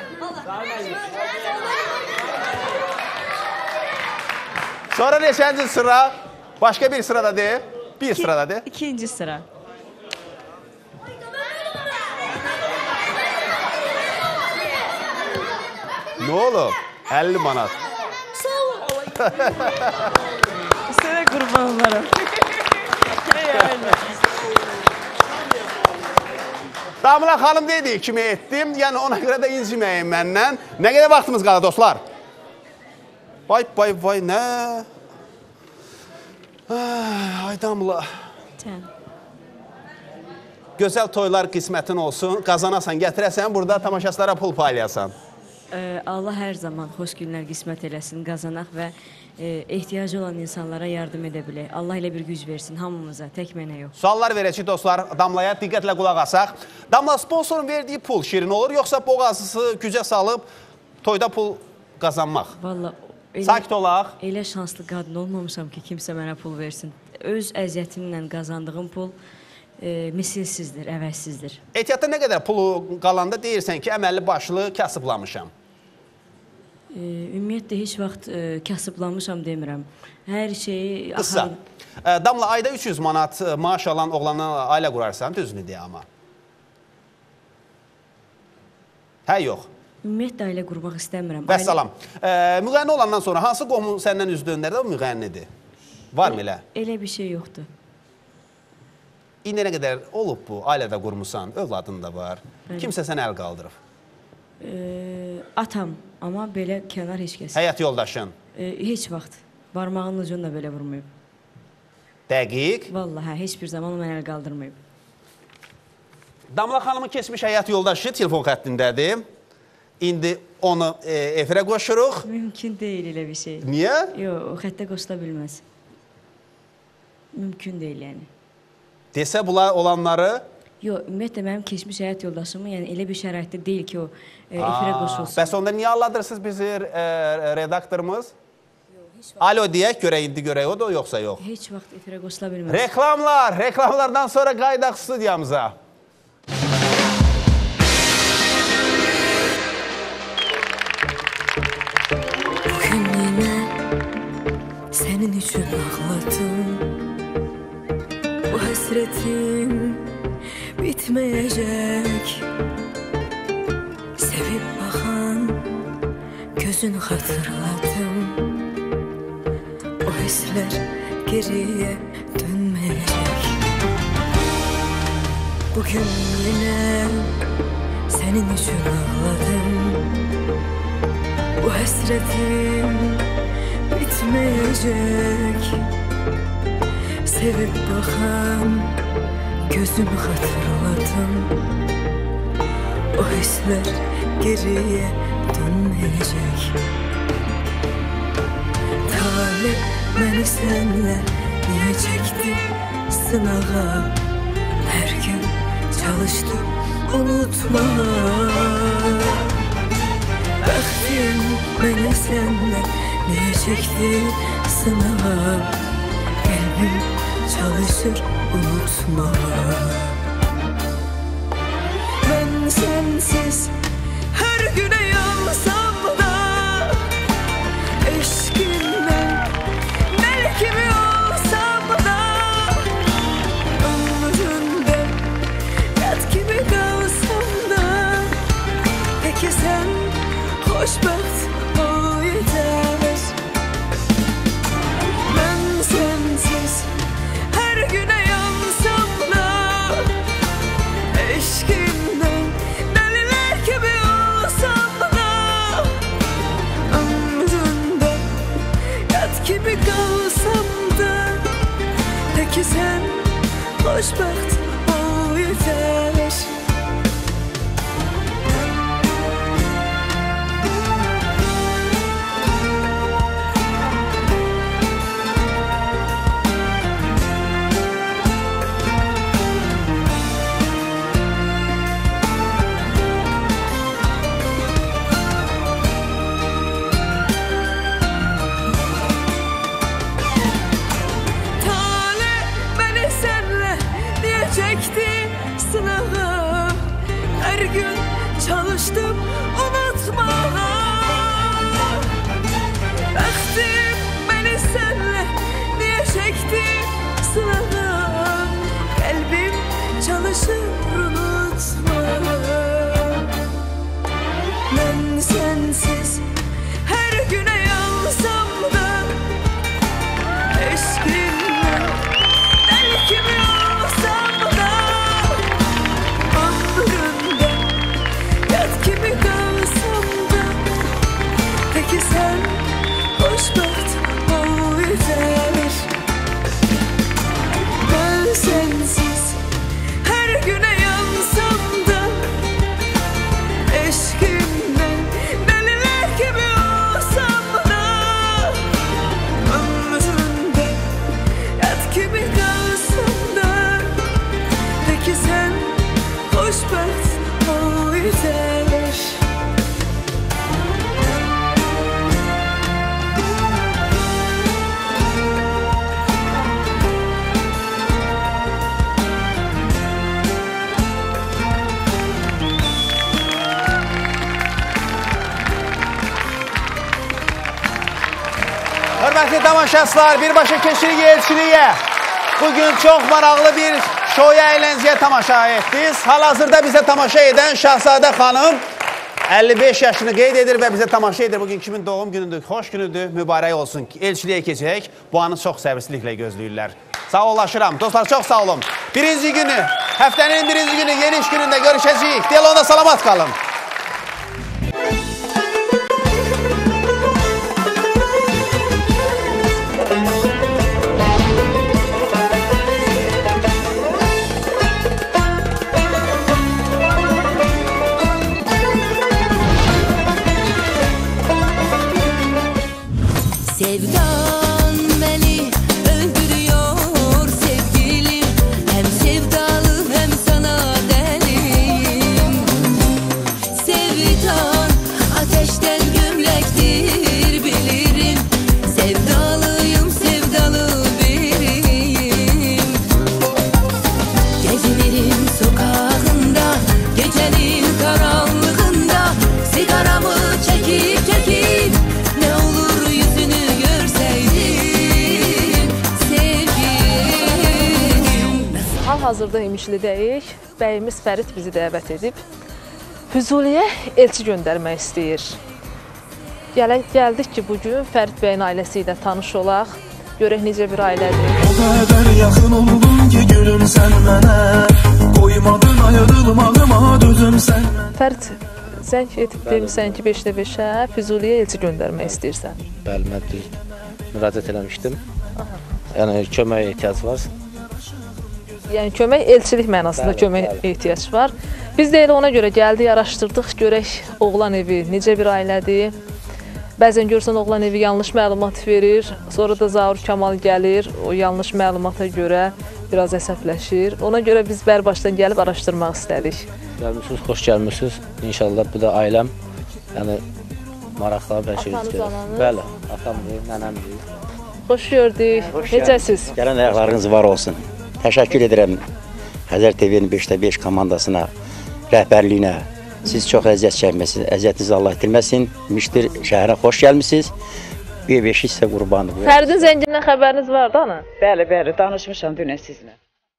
Sonra neçənci sıra? Başqa bir sırada deyil. Bir sırada deyil. İkinci sıra. Ne olub? 50 manat. Sağ ol. Sənə qurban olarım. Damla xanım dedi, kimi etdim. Yəni ona görə də inciməyin məndən. Nə qədər vaxtımız qaldı dostlar? Vay, nə? Ay Damla. Gözəl toylar qismətin olsun. Qazanasan, gətirəsən, burada tamaşaçılara pul paylayasan. Allah hər zaman xoş günlər qismət eləsin, qazanaq və ehtiyacı olan insanlara yardım edə bilək. Allah elə bir güc versin hamımıza, tək mənə yox. Suallar verəcək dostlar, Damlaya diqqətlə qulaq asaq. Damla, sponsorun verdiyi pul şirin olur, yoxsa boğazısı gücə salıb toyda pul qazanmaq? Vallahi sakit olaq. Elə şanslı qadın olmamışam ki, kimsə mənə pul versin. Öz əziyyətimlə qazandığım pul misilsizdir, əvəzsizdir. Ehtiyatda nə qədər pulu qalanda deyirsən ki, əməlli başlı kasıblamışam? Ümumiyyətlə, heç vaxt kasıblamışam demirəm. Hər şeyi... Qısa. Damla, ayda 300 manat maaş alan oğlanla ailə qurarsan, düzünü deyə amma. Hə, yox. Ümumiyyətlə, ailə qurmaq istəmirəm. Vəssalam. Müğənni olandan sonra hansı qohumun səndən üz döndərdə o müğənnidir? Var mı elə? Elə bir şey yoxdur. İndi nə qədər olub bu, ailədə qurmusan, övladın da var. Kimsə sənə əl qaldırıb? Atam, amma belə kənar heç kəs. Həyat yoldaşın? Heç vaxt. Barmağının ucunu da belə vurmayıb. Dəqiq? Vallahi, heç bir zaman o mənə əl qaldırmayıb. Damla xanımın keçmiş həyat yoldaşı telefon xəttindədir. İndi onu efirə qoşuruq. Mümkün deyil elə bir şey. Niyə? Yox, o xəttə qoşula bilməz. Mümkün deyil, yəni. Desə bunlar olanları... Yox, ümumiyyətlə, mənim keçmiş həyat yoldaşımı, yəni elə bir şəraitdə deyil ki, o efirə qoşulsun. Bəs onda niyə anladırsınız bizi redaktorumuz? Alo deyək, görək, indi görək, o da yoxsa yox? Heç vaxt efirə qoşula bilməz. Reklamlardan sonra qaydaq studiyamıza. senin için ağladım. Bu hasretim bitmeyecek. Sevip bakan gözünü hatırladım. O hisler geriye dönmeyecek. Bugün yine senin için ağladım. Bu hasretim bitmeyecek. Sevip bakan gözümü hatırladım. O hisler geriye dönmeyecek. Talih beni senle niye çekti sınağa? Her gün çalıştım unutmaya. Baktım beni senle niye çekti sınağa? Kalbim çalışır unutma. Ben sensiz her güne yansam da eşkinden belki mi olsam da ömrümde yat gibi kalsam da peki sen hoşbaht ol yeter. Ben sensiz her güne yansam da eşkimden deliler gibi olsam da ömrümde yat gibi kalsam da peki sen hoşbaht ol yeter. Her gün çalıştım unutmaya. Baktım beni senle niye çekti sınağa? Kalbim çalışır unutmaya. Ben sensiz her güne yansam da eşkimden belki mi olsam da ömrümde yat gibi kalsam da peki sen hoşbaht ol yeter. Ben sensiz her güne yansam da eşkimden deliler gibi olsam da ömrümde yat gibi kalsam da peki sen hoşbaht ol yeter. Hörmətli tamaşaçılar, birbaşa keçirik elçiliyə. Bugün çox maraqlı bir şoya əyləncəyə tamaşa etdiniz. Hal-hazırda bizə tamaşa edən Şahzadə xanım 55 yaşını qeyd edir və bizə tamaşa edir. Bugün kimin doğum günüdür, xoş günüdür, mübarək olsun. Elçiliyə keçək, bu anı çox səbirsizliklə gözləyirlər. Sağ olaşıram, dostlar, çox sağ olun. Birinci günü, həftənin birinci günü, yeni iş günündə görüşəcəyik. Diyaloğunda salamat qalın. Sevdan beni öldürüyor sevgilim. Hem sevdalı hem sana deliyim. Sevdan ateşten gömlektir bilirim. Sevdalıyım sevdalı biriyim. Gezinirim sokağında gecenin karanlığında. Sigaramı çekip çekip ne olur yüzünü görseydim. Hal-hazırda İmişlidəyik. Bəyimiz Fərid bizi dəvət edib. Füzuliyə elçi göndərmək istəyir. Gəldik ki, bugün Fərid bəyin ailəsi ilə tanış olaq. Görək necə bir ailədir. O qədər yaxın oldun ki, gülüm sən mənə. Qoymadın ayrılmağıma dözüm sən mənə. Fərid, zəng edib demişsən ki, 5-də 5-ə Füzuliyə elçi göndərmək istəyirsən. Bəli, mən düz müraciət eləmişdim. Yəni köməyə ehtiyac var. Yəni kömək, elçilik mənasında kömək ehtiyac var. Biz də elə ona görə gəldik, araşdırdıq, görək oğlan evi necə bir ailədir. Bəzən görsən oğlan evi yanlış məlumat verir, sonra da Zaur Kamal gəlir, o yanlış məlumata görə biraz əsəbləşir. Ona görə biz bərbaşdan gəlib araşdırmaq istədik. Gəlmişsiniz, xoş gəlmişsiniz. İnşallah bu da ailəm, yəni maraqlı bir şey istəyir. Bəli, atamdır, nənəmdir. Xoş gördük. Necəsiz? Gələn ayaqlarınız var olsun. Təşəkkür edirəm Xəzər TV-nin 5-də 5 komandasına, rəhbərliyinə. Siz çox əziyyət çəkməsiniz, əziyyətinizi Allah itirməsin. Mişdir şəhərə xoş gəlmişsiniz. Bir beşi sizə qurbandır. Fəridin zəngindən xəbəriniz var da ana? Bəli, bəli, danışmışam dünən sizinlə.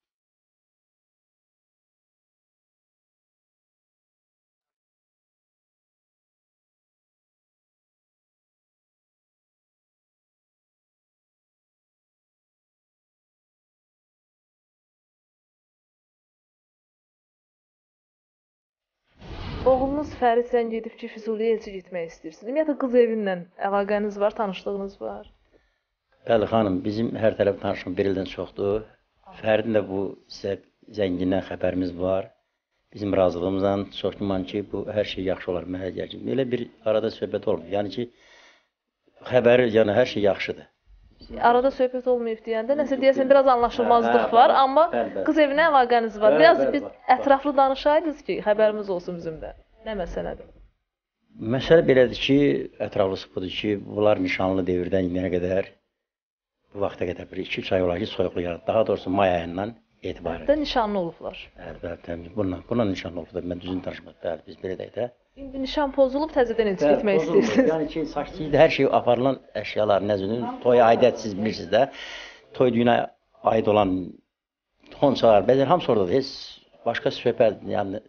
Oğlunuz Fərid zəng edib ki, Füzuliyə elçi getmək istəyirsiniz. Ümumiyyətlə qız evinlə əlaqəniz var, tanışlığınız var? Bəli xanım, bizim hər tərəf tanışım bir ildən çoxdur. Fəridin də bu sizə zəngindən xəbərimiz var. Bizim razılığımızdan çox güman ki, bu hər şey yaxşı olar mənə gəlir. Elə bir arada söhbət olmuyor. Yəni ki, xəbəri, yəni hər şey yaxşıdır. Arada söhbət olmayıb deyəndə nəsə deyəsən biraz anlaşılmazlıq var, amma qız evinə əlaqəniz var. Biraz biz ətraflı danışaydınız ki, xəbərimiz olsun bizim də. Nə məsələdir? Məsələ belədir ki, ətraflısı budur ki, bunlar nişanlı devirdən indiyənə qədər, bu vaxta qədər bir 2-3 ay olar ki, soyuqluq yaradı. Daha doğrusu may ayından etibarən. Hətta nişanlı olublar. Bəli, bununla nişanlı olublar. Mən düzün danışmadım. Bəli, biz belə deyək də. İndi nişan pozulub, təzədən elçi getmək istəyirsiniz. Yəni ki, saççıydı, hər şey aparılan əşyalar nəzinin, toya aidətsiz bilirsiniz də. Toy düyünə aid olan xonçalar, bəzən hamısı oradadır. Heç başqa söhbət, yəni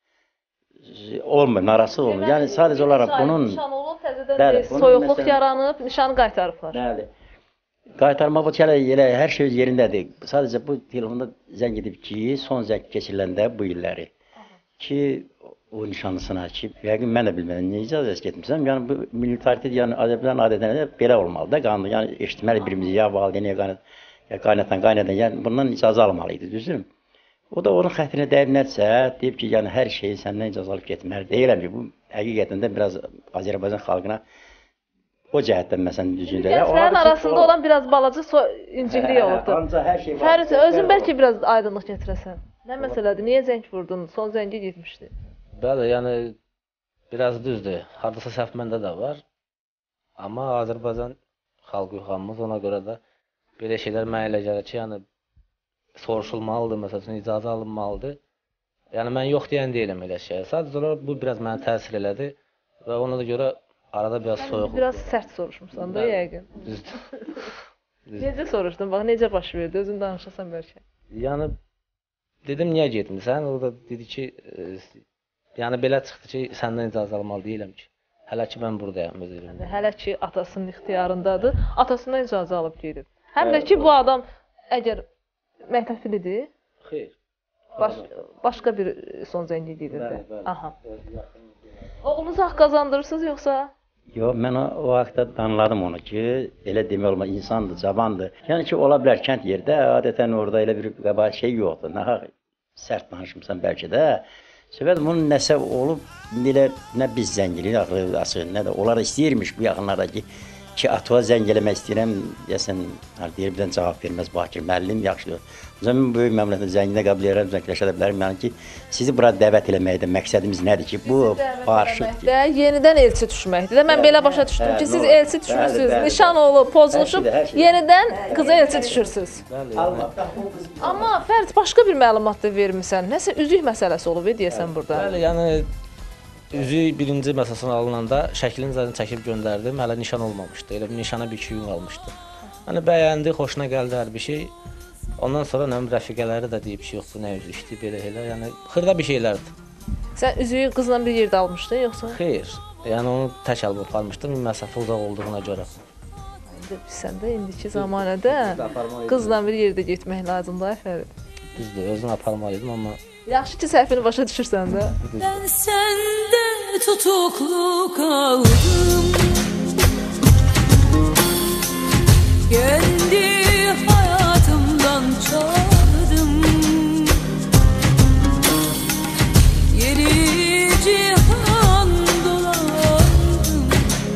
olmur, narazı olmur. Yəni sadəcə olaraq bunun... Nişan olub, təzədən soyuqluq yaranıb, nişanı qaytarıblar. Bəli. Qaytarma bu elə hər şey öz yerindədir. Sadəcə bu telefonda zəng edib ki, son zəng keçiriləndə bu illəri ki, o nişanlısına ki, yəqin mən də bilməyəm, niyə icazə getmişəm. Yəni bu milli tarixdə, yəni Azərbaycan adətlərində belə olmalıdır. Qanun, yəni eşitməli birimizi ya valideyn ya qaynatan, yəni bundan icazə almalıydı, düzdür? O da onun xətrinə dəyib nədirsə, deyib ki, yəni hər şeyi səndən icazə alıb getməli. Deyirəm ki, bu həqiqətən də biraz Azərbaycan xalqına o cəhətdən məsələn düzgündür. Gənclərin arasında olan biraz balaca inciklik olubdur. Fərid, özün bəlkə biraz aydınlıq gətirəsən. Nə məsələdir? Niyə zəng vurdun? Son zəngi getmişdi. Bəli, yəni biraz düzdür. Hardasa səhv məndə də var. Amma Azərbaycan xalq yuxamız ona görə də belə şeylər mənə elə gəlir ki, yəni soruşulmalıdır, məsələn, icazə alınmalıdır. Yəni mən yox deyən deyiləm elə şey. Sadəcə olaraq bu biraz mənə təsir elədi və ona da görə arada biraz soyuqluq. Biraz sərt soruşmusan da yəqin. Düzdür. Necə soruşdun? Bax necə baş verdi? Özün danışasan bəlkə. Yəni dedim niyə getmirsən? O da dedi ki, yəni belə çıxdı ki, səndən icazə almalı deyiləm ki. Hələ ki mən buradayam öz evimdə. Hələ ki atasının ixtiyarındadır. Atasından icazə alıb gedib. Həm də ki bu adam əgər məktəblidir? Xeyr. Başqa bir son zəngi gedirdi. Aha. Oğlunuz haqq qazandırırsınız yoxsa? Yox, mən o vaxtda danladım onu ki, elə demək olmaz, insandır, cavandır. Yəni ki, ola bilər kənd yerdə, adətən orada elə bir qəbahət şey yoxdur. Nahaq sərt danışmışsan bəlkə də. Söhbət bunun nəsə olub, nə biz zəngilik açıq, nə də onlar istəyirmiş bu yaxınlarda ki, atuğa zəng eləmək istəyirəm, deyəsən, deyir, birdən cavab verməz Bakir, müəllim, yaxşıdır. Mən böyük məmləkətdə zənginə qəbul edirəm, zəngləşə də bilərəm, yəni ki, sizi bura dəvət eləməkdə məqsədimiz nədir ki, bu barışıq ki. Yenidən elçi düşməkdir. Mən belə başa düşdüm ki, siz elçi düşürsünüz, nişan olub, pozuluşub, yenidən qıza elçi düşürsünüz. Amma Fərid, başqa bir məlumat da vermirsən, nəsə üzük məsələsi olub, deyəsən burada. Bəli, yəni üzük birinci məsələsini alınanda şəklini zaten çəkib göndərdim, hələ nişan olmamışdı, elə bir nişana 1-2 gün qalmışdı. Yəni bəyəndi, xoşuna gəldi hər bir şey. Ondan sonra nə rəfiqələri də deyib ki, yox bu nə üzü işdi, belə elə, yəni xırda bir şeylərdir. Sən üzüyü qızla bir yerdə almışdın, yoxsa? Xeyr, yəni onu tək alıb aparmışdım, məsafə uzaq olduğuna görə. Sən də indiki zamanədə qızla bir yerdə getmək lazımdır, Fərid. Düzdür, özünü aparmalıydım, amma... Yaxşı ki, səhvini başa düşürsən də. Ben sende tutuklu kaldım. Kendi hayatımdan çaldım. Yeri cihan dolandım.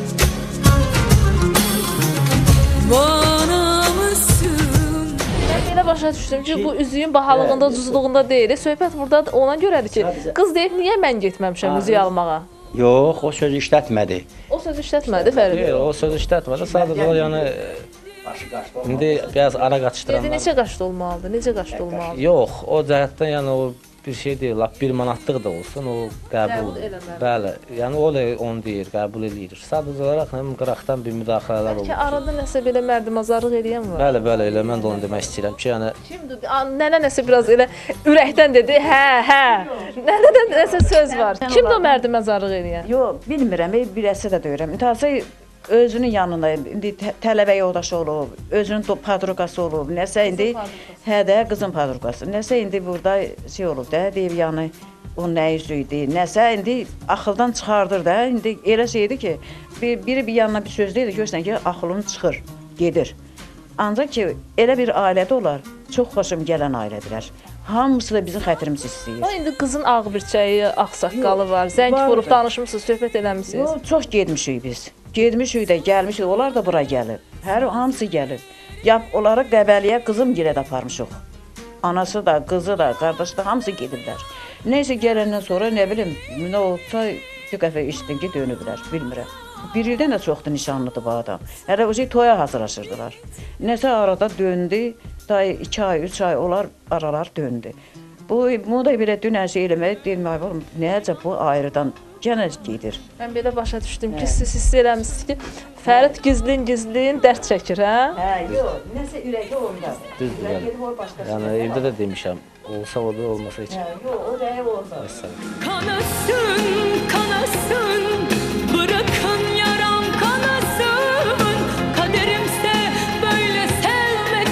Bana mısın? Mən elə başa düşdüm ki, bu üzüyün bahalığında, ucuzluğunda deyil. Söhbət burada ona görədir ki, qız deyib, niyə mən getməmişəm üzüyü almağa? Yox, o sözü işlətmədi. O söz işlətmədi, Fərid? Xeyr, o söz işlətmədi, sadəcə o yəni... İndi biraz ara qaçışdıranlar... Necə qaçdı olmalıdır, necə qaçdı olmalıdır? Yox, o cəhətdən yəni o bir şey deyil, lap 1 manatlıq da olsun, o qəbul eləməli. Bəli, yəni o da onu deyir, qəbul edir. Sadəcə olaraq həm qıraqdan bir müdaxilələr olur. Bəlkə arada nəsə belə mərdimazarlıq eləyən var? Bəli, bəli, elə mən də onu demək istəyirəm ki, yəni... Kimdir? Nənə nəsə biraz elə ürəkdən dedi, hə. Nənədən nəsə söz var. Kimdir o mərdimazarlıq eləyən? Yox, bilmirəm, birəsi də deyirəm. Tazı özünün yanında, indi tələbə yoldaşı olub, özünün padruqası olub, nəsə indi, hə də qızın padruqası, nəsə indi burada şey olub da, deyib yəni, o nə üzüydü, nəsə indi axıldan çıxardır da, indi elə şeydir ki, biri bir yanına bir söz deyir, görürsən ki, axılın çıxır, gedir. Ancaq ki, elə bir ailədə olar, çox xoşum gələn ailədirlər. Hamısı da bizim xətrimizi istəyir. O, indi qızın ağ birçəyi, ağsaqqalı var, zəng vurub, danışmışsınız, söhbət eləmişsiniz. Yox, çox getmişik biz. Getmişik də, gəlmişik, onlar da bura gəlib. Hamısı gəlib. Onlara Qəbəliyə qızım gilə də aparmışıq. Anası da, qızı da, qardaşı da, hamısı gediblər. Neysə gələndən sonra, nə bilim, nə olsa bir qəfə işitdim ki, dönüblər, bilmirəm. Bir ildən də çoxdur nişanlıdır bu adam. Hələ o şey toya hazırlaşırdılar. Nəsə arada döndü, da 2 ay, 3 ay olar, aralar döndü. Bunu da belə dünən şey eləmək, deyilmək var, nəyəcə bu ayrıdan gənə gedir. Mən belə başa düşdüm ki, siz hiss eləmişsiniz ki, Fərid gizlin dərd çəkir, hə? Hə, yox, nəsə ürəkdə onda. Düzdür, yəni evdə də demişəm, olsa o da olmasa heç. Hə, yox, o rəyi orada. Kanasın, kanasın, bırakın yaram kanasın. Kaderimse böyle sevmek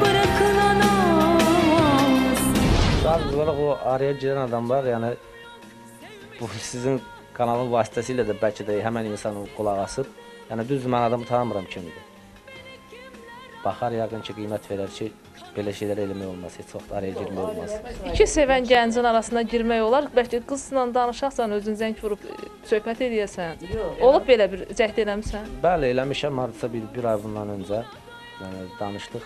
bırakılamaz. Sadəcə olaraq o araya girən adamlar, yəni bu sizin kanalın vasitəsilə də bəlkə də həmən insanı qulaq asıb, yəni düzdür, mən adamı tanımıram kimidir. Baxar yəqin ki, qiymət verər ki, belə şeylər eləmək olmaz, heç vaxt araya girmək olmaz. İki sevən gəncin arasına girmək olar, bəlkə qızla danışaqsan, özün zəng vurub söhbət eləyəsən. Olub belə bir cəhd eləmişsən? Bəli, eləmişəm, hardasa bir ay bundan öncə danışdıq.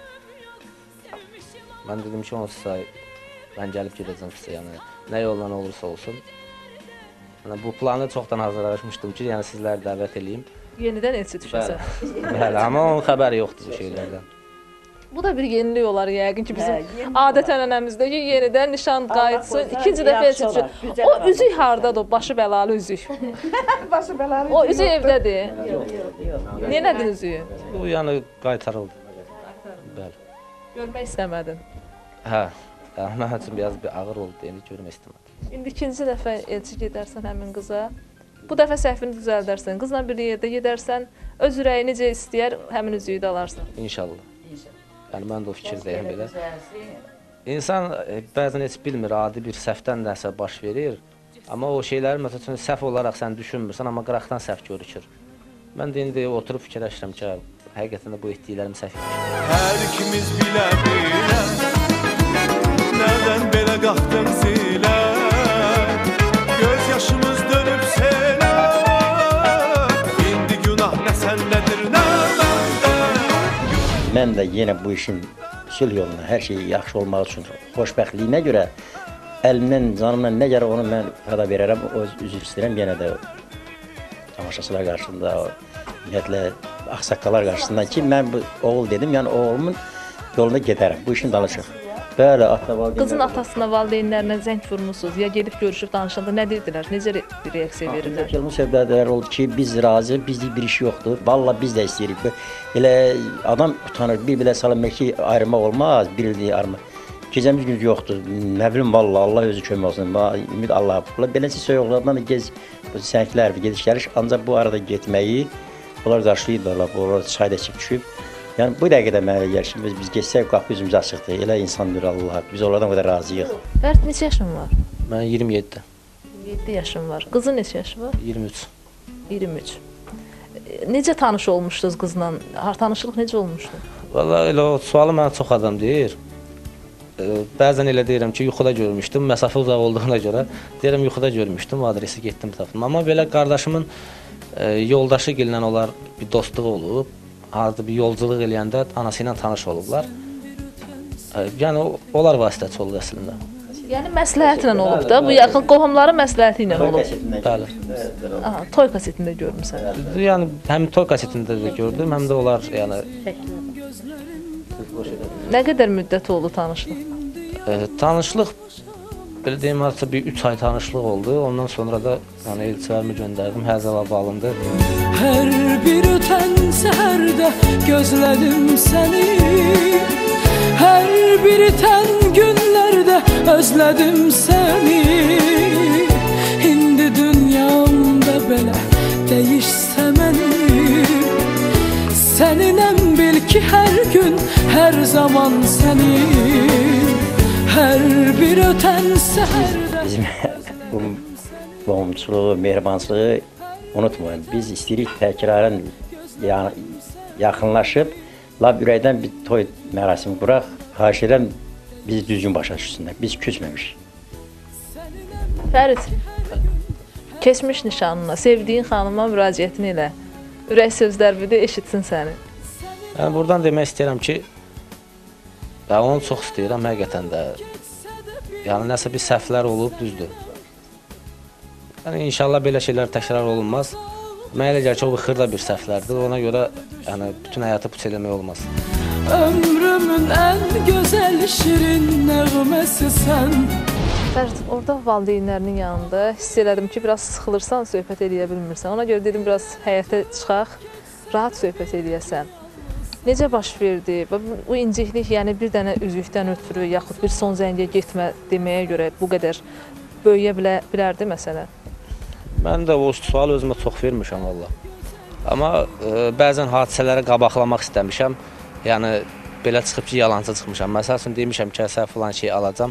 Mən dedim ki, onsuzsa mən gəlib gedəcəm sizə, yəni nə yolla olursa olsun. Bu planı çoxdan hazırlaşmışdım ki, yəni sizləri dəvət edeyim. Yenidən elçi düşəsən. Bəli, amma onun xəbəri yoxdur bu şeylərdən. Bu da bir yenilik olar yəqin ki, bizim adət-ənənəmizdə ki, yenidən nişan qayıtsın, ikinci dəfə elçi düşür. O üzük hardadır, o başı bəlalı üzük? Başı bəlalı üzük. O üzük evdədir? Yox. Niyə nədin üzüyü? Bu, yəni qaytarıldı. Bəli. Görmək istəmədin? Hə, mən üçün biraz bir ağır oldu, yəni görmək istəmədim. İndi ikinci dəfə elçi gedərsən həmin qıza, bu dəfə səhvini düzəldərsən, qızla bir yerdə gedərsən, öz ürəyi necə istəyər, həmin üzüyü də alarsan. İnşallah. Yəni, mən də o fikirdəyəm belə. İnsan bəzən heç bilmir, adi bir səhvdən nəsə baş verir, amma o şeyləri, məsələn, səhv olaraq sən düşünmürsən, amma qıraqdan səhv görükür. Mən də indi oturub fikirləşirəm ki, həqiqətən də bu etdiklərim səhv etmişdir. Hər ikimiz bilə-bilə, nədən belə qalxdın silə, göz yaşımız dönüb selə, indi günah nə səndədir, nə məndə. Mən də yenə bu işin sülh yoluna, hər şey yaxşı olmaq üçün xoşbəxtliyinə görə əlimdən, canımdan nə gəlir onu mən fəda verərəm, üzr istəyirəm yenə də tamaşaçılar qarşısında, ümumiyyətlə ağsaqqalar qarşısında ki, mən bu oğul dedim, yəni oğlumun yolunda gedərəm, bu işin danışıq. Bəli, ata valideynlər. Qızın atasına, valideynlərinə zəng vurmusunuz, ya gedib görüşüb danışanda nə dedilər, necə reaksiya verirlər? Gəlmə səbəbləri oldu ki, biz razı, bizlik bir iş yoxdur. Vallahi biz də istəyirik. Elə adam utanır, bir-birə salam ki, ayrılmaq olmaz, bir illik ayrılmaq. Gecəmiz gündüz yoxdur. Nə bilim vallahi Allah özü kömək olsun. Ümid Allah'a. Beləsi soyuqlardan da gez bu sənklər, gediş-gəliş, ancaq bu arada getməyi onlar qarşılayırlar, onlar çay da içib düşüb. Yəni bu dəqiqədə mənə gəlir ki, biz getsək qapı üzümüz açıqdır. Elə insandır Allah. Biz onlardan o qədər razıyıq. Fərid neçə yaşın var? Mən 27. 27 yaşım var. Qızın neçə yaşı var? 23. 23. Necə tanış olmuşdunuz qızla? Tanışlıq necə olmuşdu? Vallahi elə o sualı mənə çox adam deyir. Bəzən elə deyirəm ki, yuxuda görmüşdüm. Məsafə uzaq olduğuna görə deyirəm yuxuda görmüşdüm, adresi getdim tapdım. Amma belə qardaşımın yoldaşı ilə onlar bir dostluğu olub. Harada bir yolculuq eləyəndə anası ilə tanış olublar. Yəni onlar vasitəçi oldu əslində. Yəni məsləhətlə olub da, bu yaxın qohumların məsləhəti ilə olub. Bəli. Aha, toy kasetində görmüsən. Yəni həm toy kasetində də gördüm, həm də onlar yəni Nə qədər müddət oldu tanışlıq? Tanışlıq belə deyim, artıq bir 3 ay tanışlıq oldu. Ondan sonra da yəni elçilərimi göndərdim, həzəl alındı. Hər bir ötən səhərdə gözlədim səni. Hər bir itən günlərdə özlədim səni. İndi dünyamda belə dəyişsə mənim. Səninəm bil ki hər gün, hər zaman sənin. Hər bir ötən səhərdə. Bizim bu qohumçuluğu, mehribançılığı unutmayın. Biz istəyirik təkrarən yaxınlaşıb, lab ürəkdən bir toy mərasimi quraq. Xahiş edirəm, bizi düzgün başa düşsünlər. Biz küsməmişik. Fərid, keçmiş nişanına, sevdiyin xanıma müraciətini elə. Ürək sözlər bir də eşitsin səni. Yəni buradan demək istəyirəm ki, onu çox istəyirəm həqiqətən də. Yəni nəsə bir səhvlər olub, düzdür. Yəni inşallah belə şeylər təkrar olunmaz. Mənə elə gəlir ki, o xırda bir səhvlərdir. Ona görə yəni bütün həyatı puç eləmək olmaz. Ömrümün ən gözəl şirin nəğməsisən. Fərid, orada valideynlərinin yanında hiss elədim ki, biraz sıxılırsan, söhbət eləyə bilmirsən. Ona görə dedim, biraz həyətə çıxaq, rahat söhbət eləyəsən. Necə baş verdi? Bu inciklik, yəni bir dənə üzükdən ötürü, yaxud bir son zəngə getmə deməyə görə bu qədər böyüyə bilərdi məsələ? Mən də o sual özümə çox vermişəm valla. Amma bəzən hadisələri qabaqlamaq istəmişəm. Yəni belə çıxıb ki, yalancı çıxmışam. Məsəl üçün demişəm ki, sən filan şey alacam.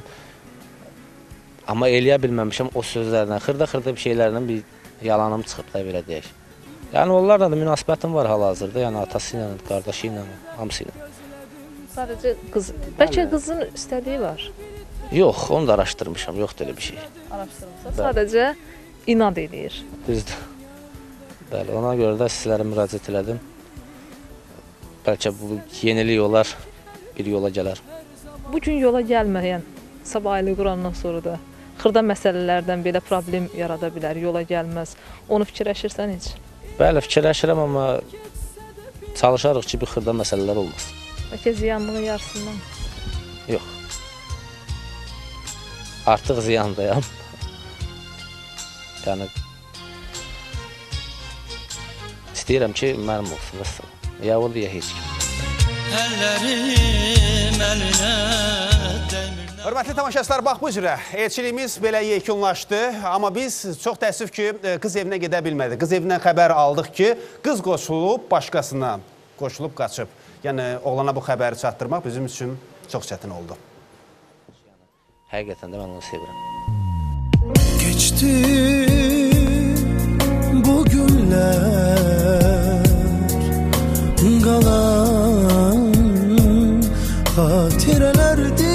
Amma eləyə bilməmişəm o sözlərdən, xırda-xırda bir şeylərdən bir yalanım çıxıb da belə deyək. Yəni onlarla da münasibətim var hal-hazırda, yəni atası ilə, qardaşı ilə, hamısı ilə. Sadəcə qız, bəlkə qızın istədiyi var? Yox, onu da araşdırmışam, yoxdur elə bir şey. Araşdırmışam, sadəcə inad eləyir. Düzdür. Bəli, ona görə də sizlərə müraciət elədim. Bəlkə bu yenilik olar, bir yola gələr. Bugün yola gəlməyən, sabah ailə qurandan sonra da xırda məsələlərdən belə problem yarada bilər, yola gəlməz. Onu fikirləşirsən heç? Bəli, fikirləşirəm, amma çalışarıq ki, bir xırda məsələlər olmaz. Bəlkə ziyanlığın yarısından? Yox. Artıq ziyandayam. Yəni, istəyirəm ki, mənim olsun, vəssalam. Ya orada, ya heç kim. Əllərim əlinə dəmir. Hörmətli tamaşaçılar, bax bu cürə elçiliyimiz belə yekunlaşdı. Amma biz çox təəssüf ki, qız evinə gedə bilmədik. Qız evindən xəbər aldıq ki, qız qoşulub başqasına qoşulub qaçıb. Yəni oğlana bu xəbəri çatdırmaq bizim üçün çox çətin oldu. Həqiqətən də mən onu sevirəm. Keçdi bu günlər qalan xatirələrdir.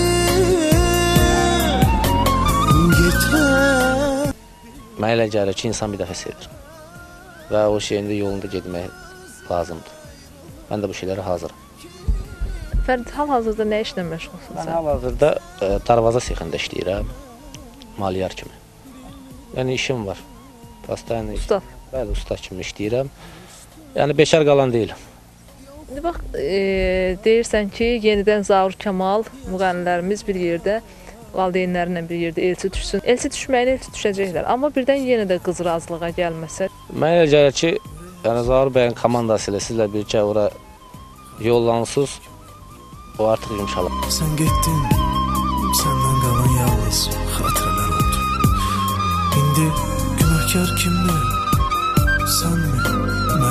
Mənə elə gəlir ki, insan bir dəfə sevir və o şeyin də yolunda getmək lazımdır. Mən də bu şeylərə hazıram. Fərid, hal-hazırda nə işlə məşğulsun sən? Mən hal-hazırda darvaza sexində işləyirəm, maliyar kimi. Yəni işim var. Usta? Bəli, usta kimi işləyirəm. Yəni bekar qalan deyiləm. İndi bax, deyirsən ki, yenidən Zaur Kamal müğənnilərimiz bir yerdə, valideynlərlə bir yerdə elçi düşsün. Elçi düşməyinə elçi düşəcəklər. Amma birdən yenə də qız razılığa gəlməsə. Mənə elə gəlir ki, yəni Zaur bəyin komandası ilə sizlə birgə ora yollansız, o artıq yumşalır. Sən getdin, səndən qalan yalnız xatirələr oldu. İndi günahkar kimdir? Sən mi?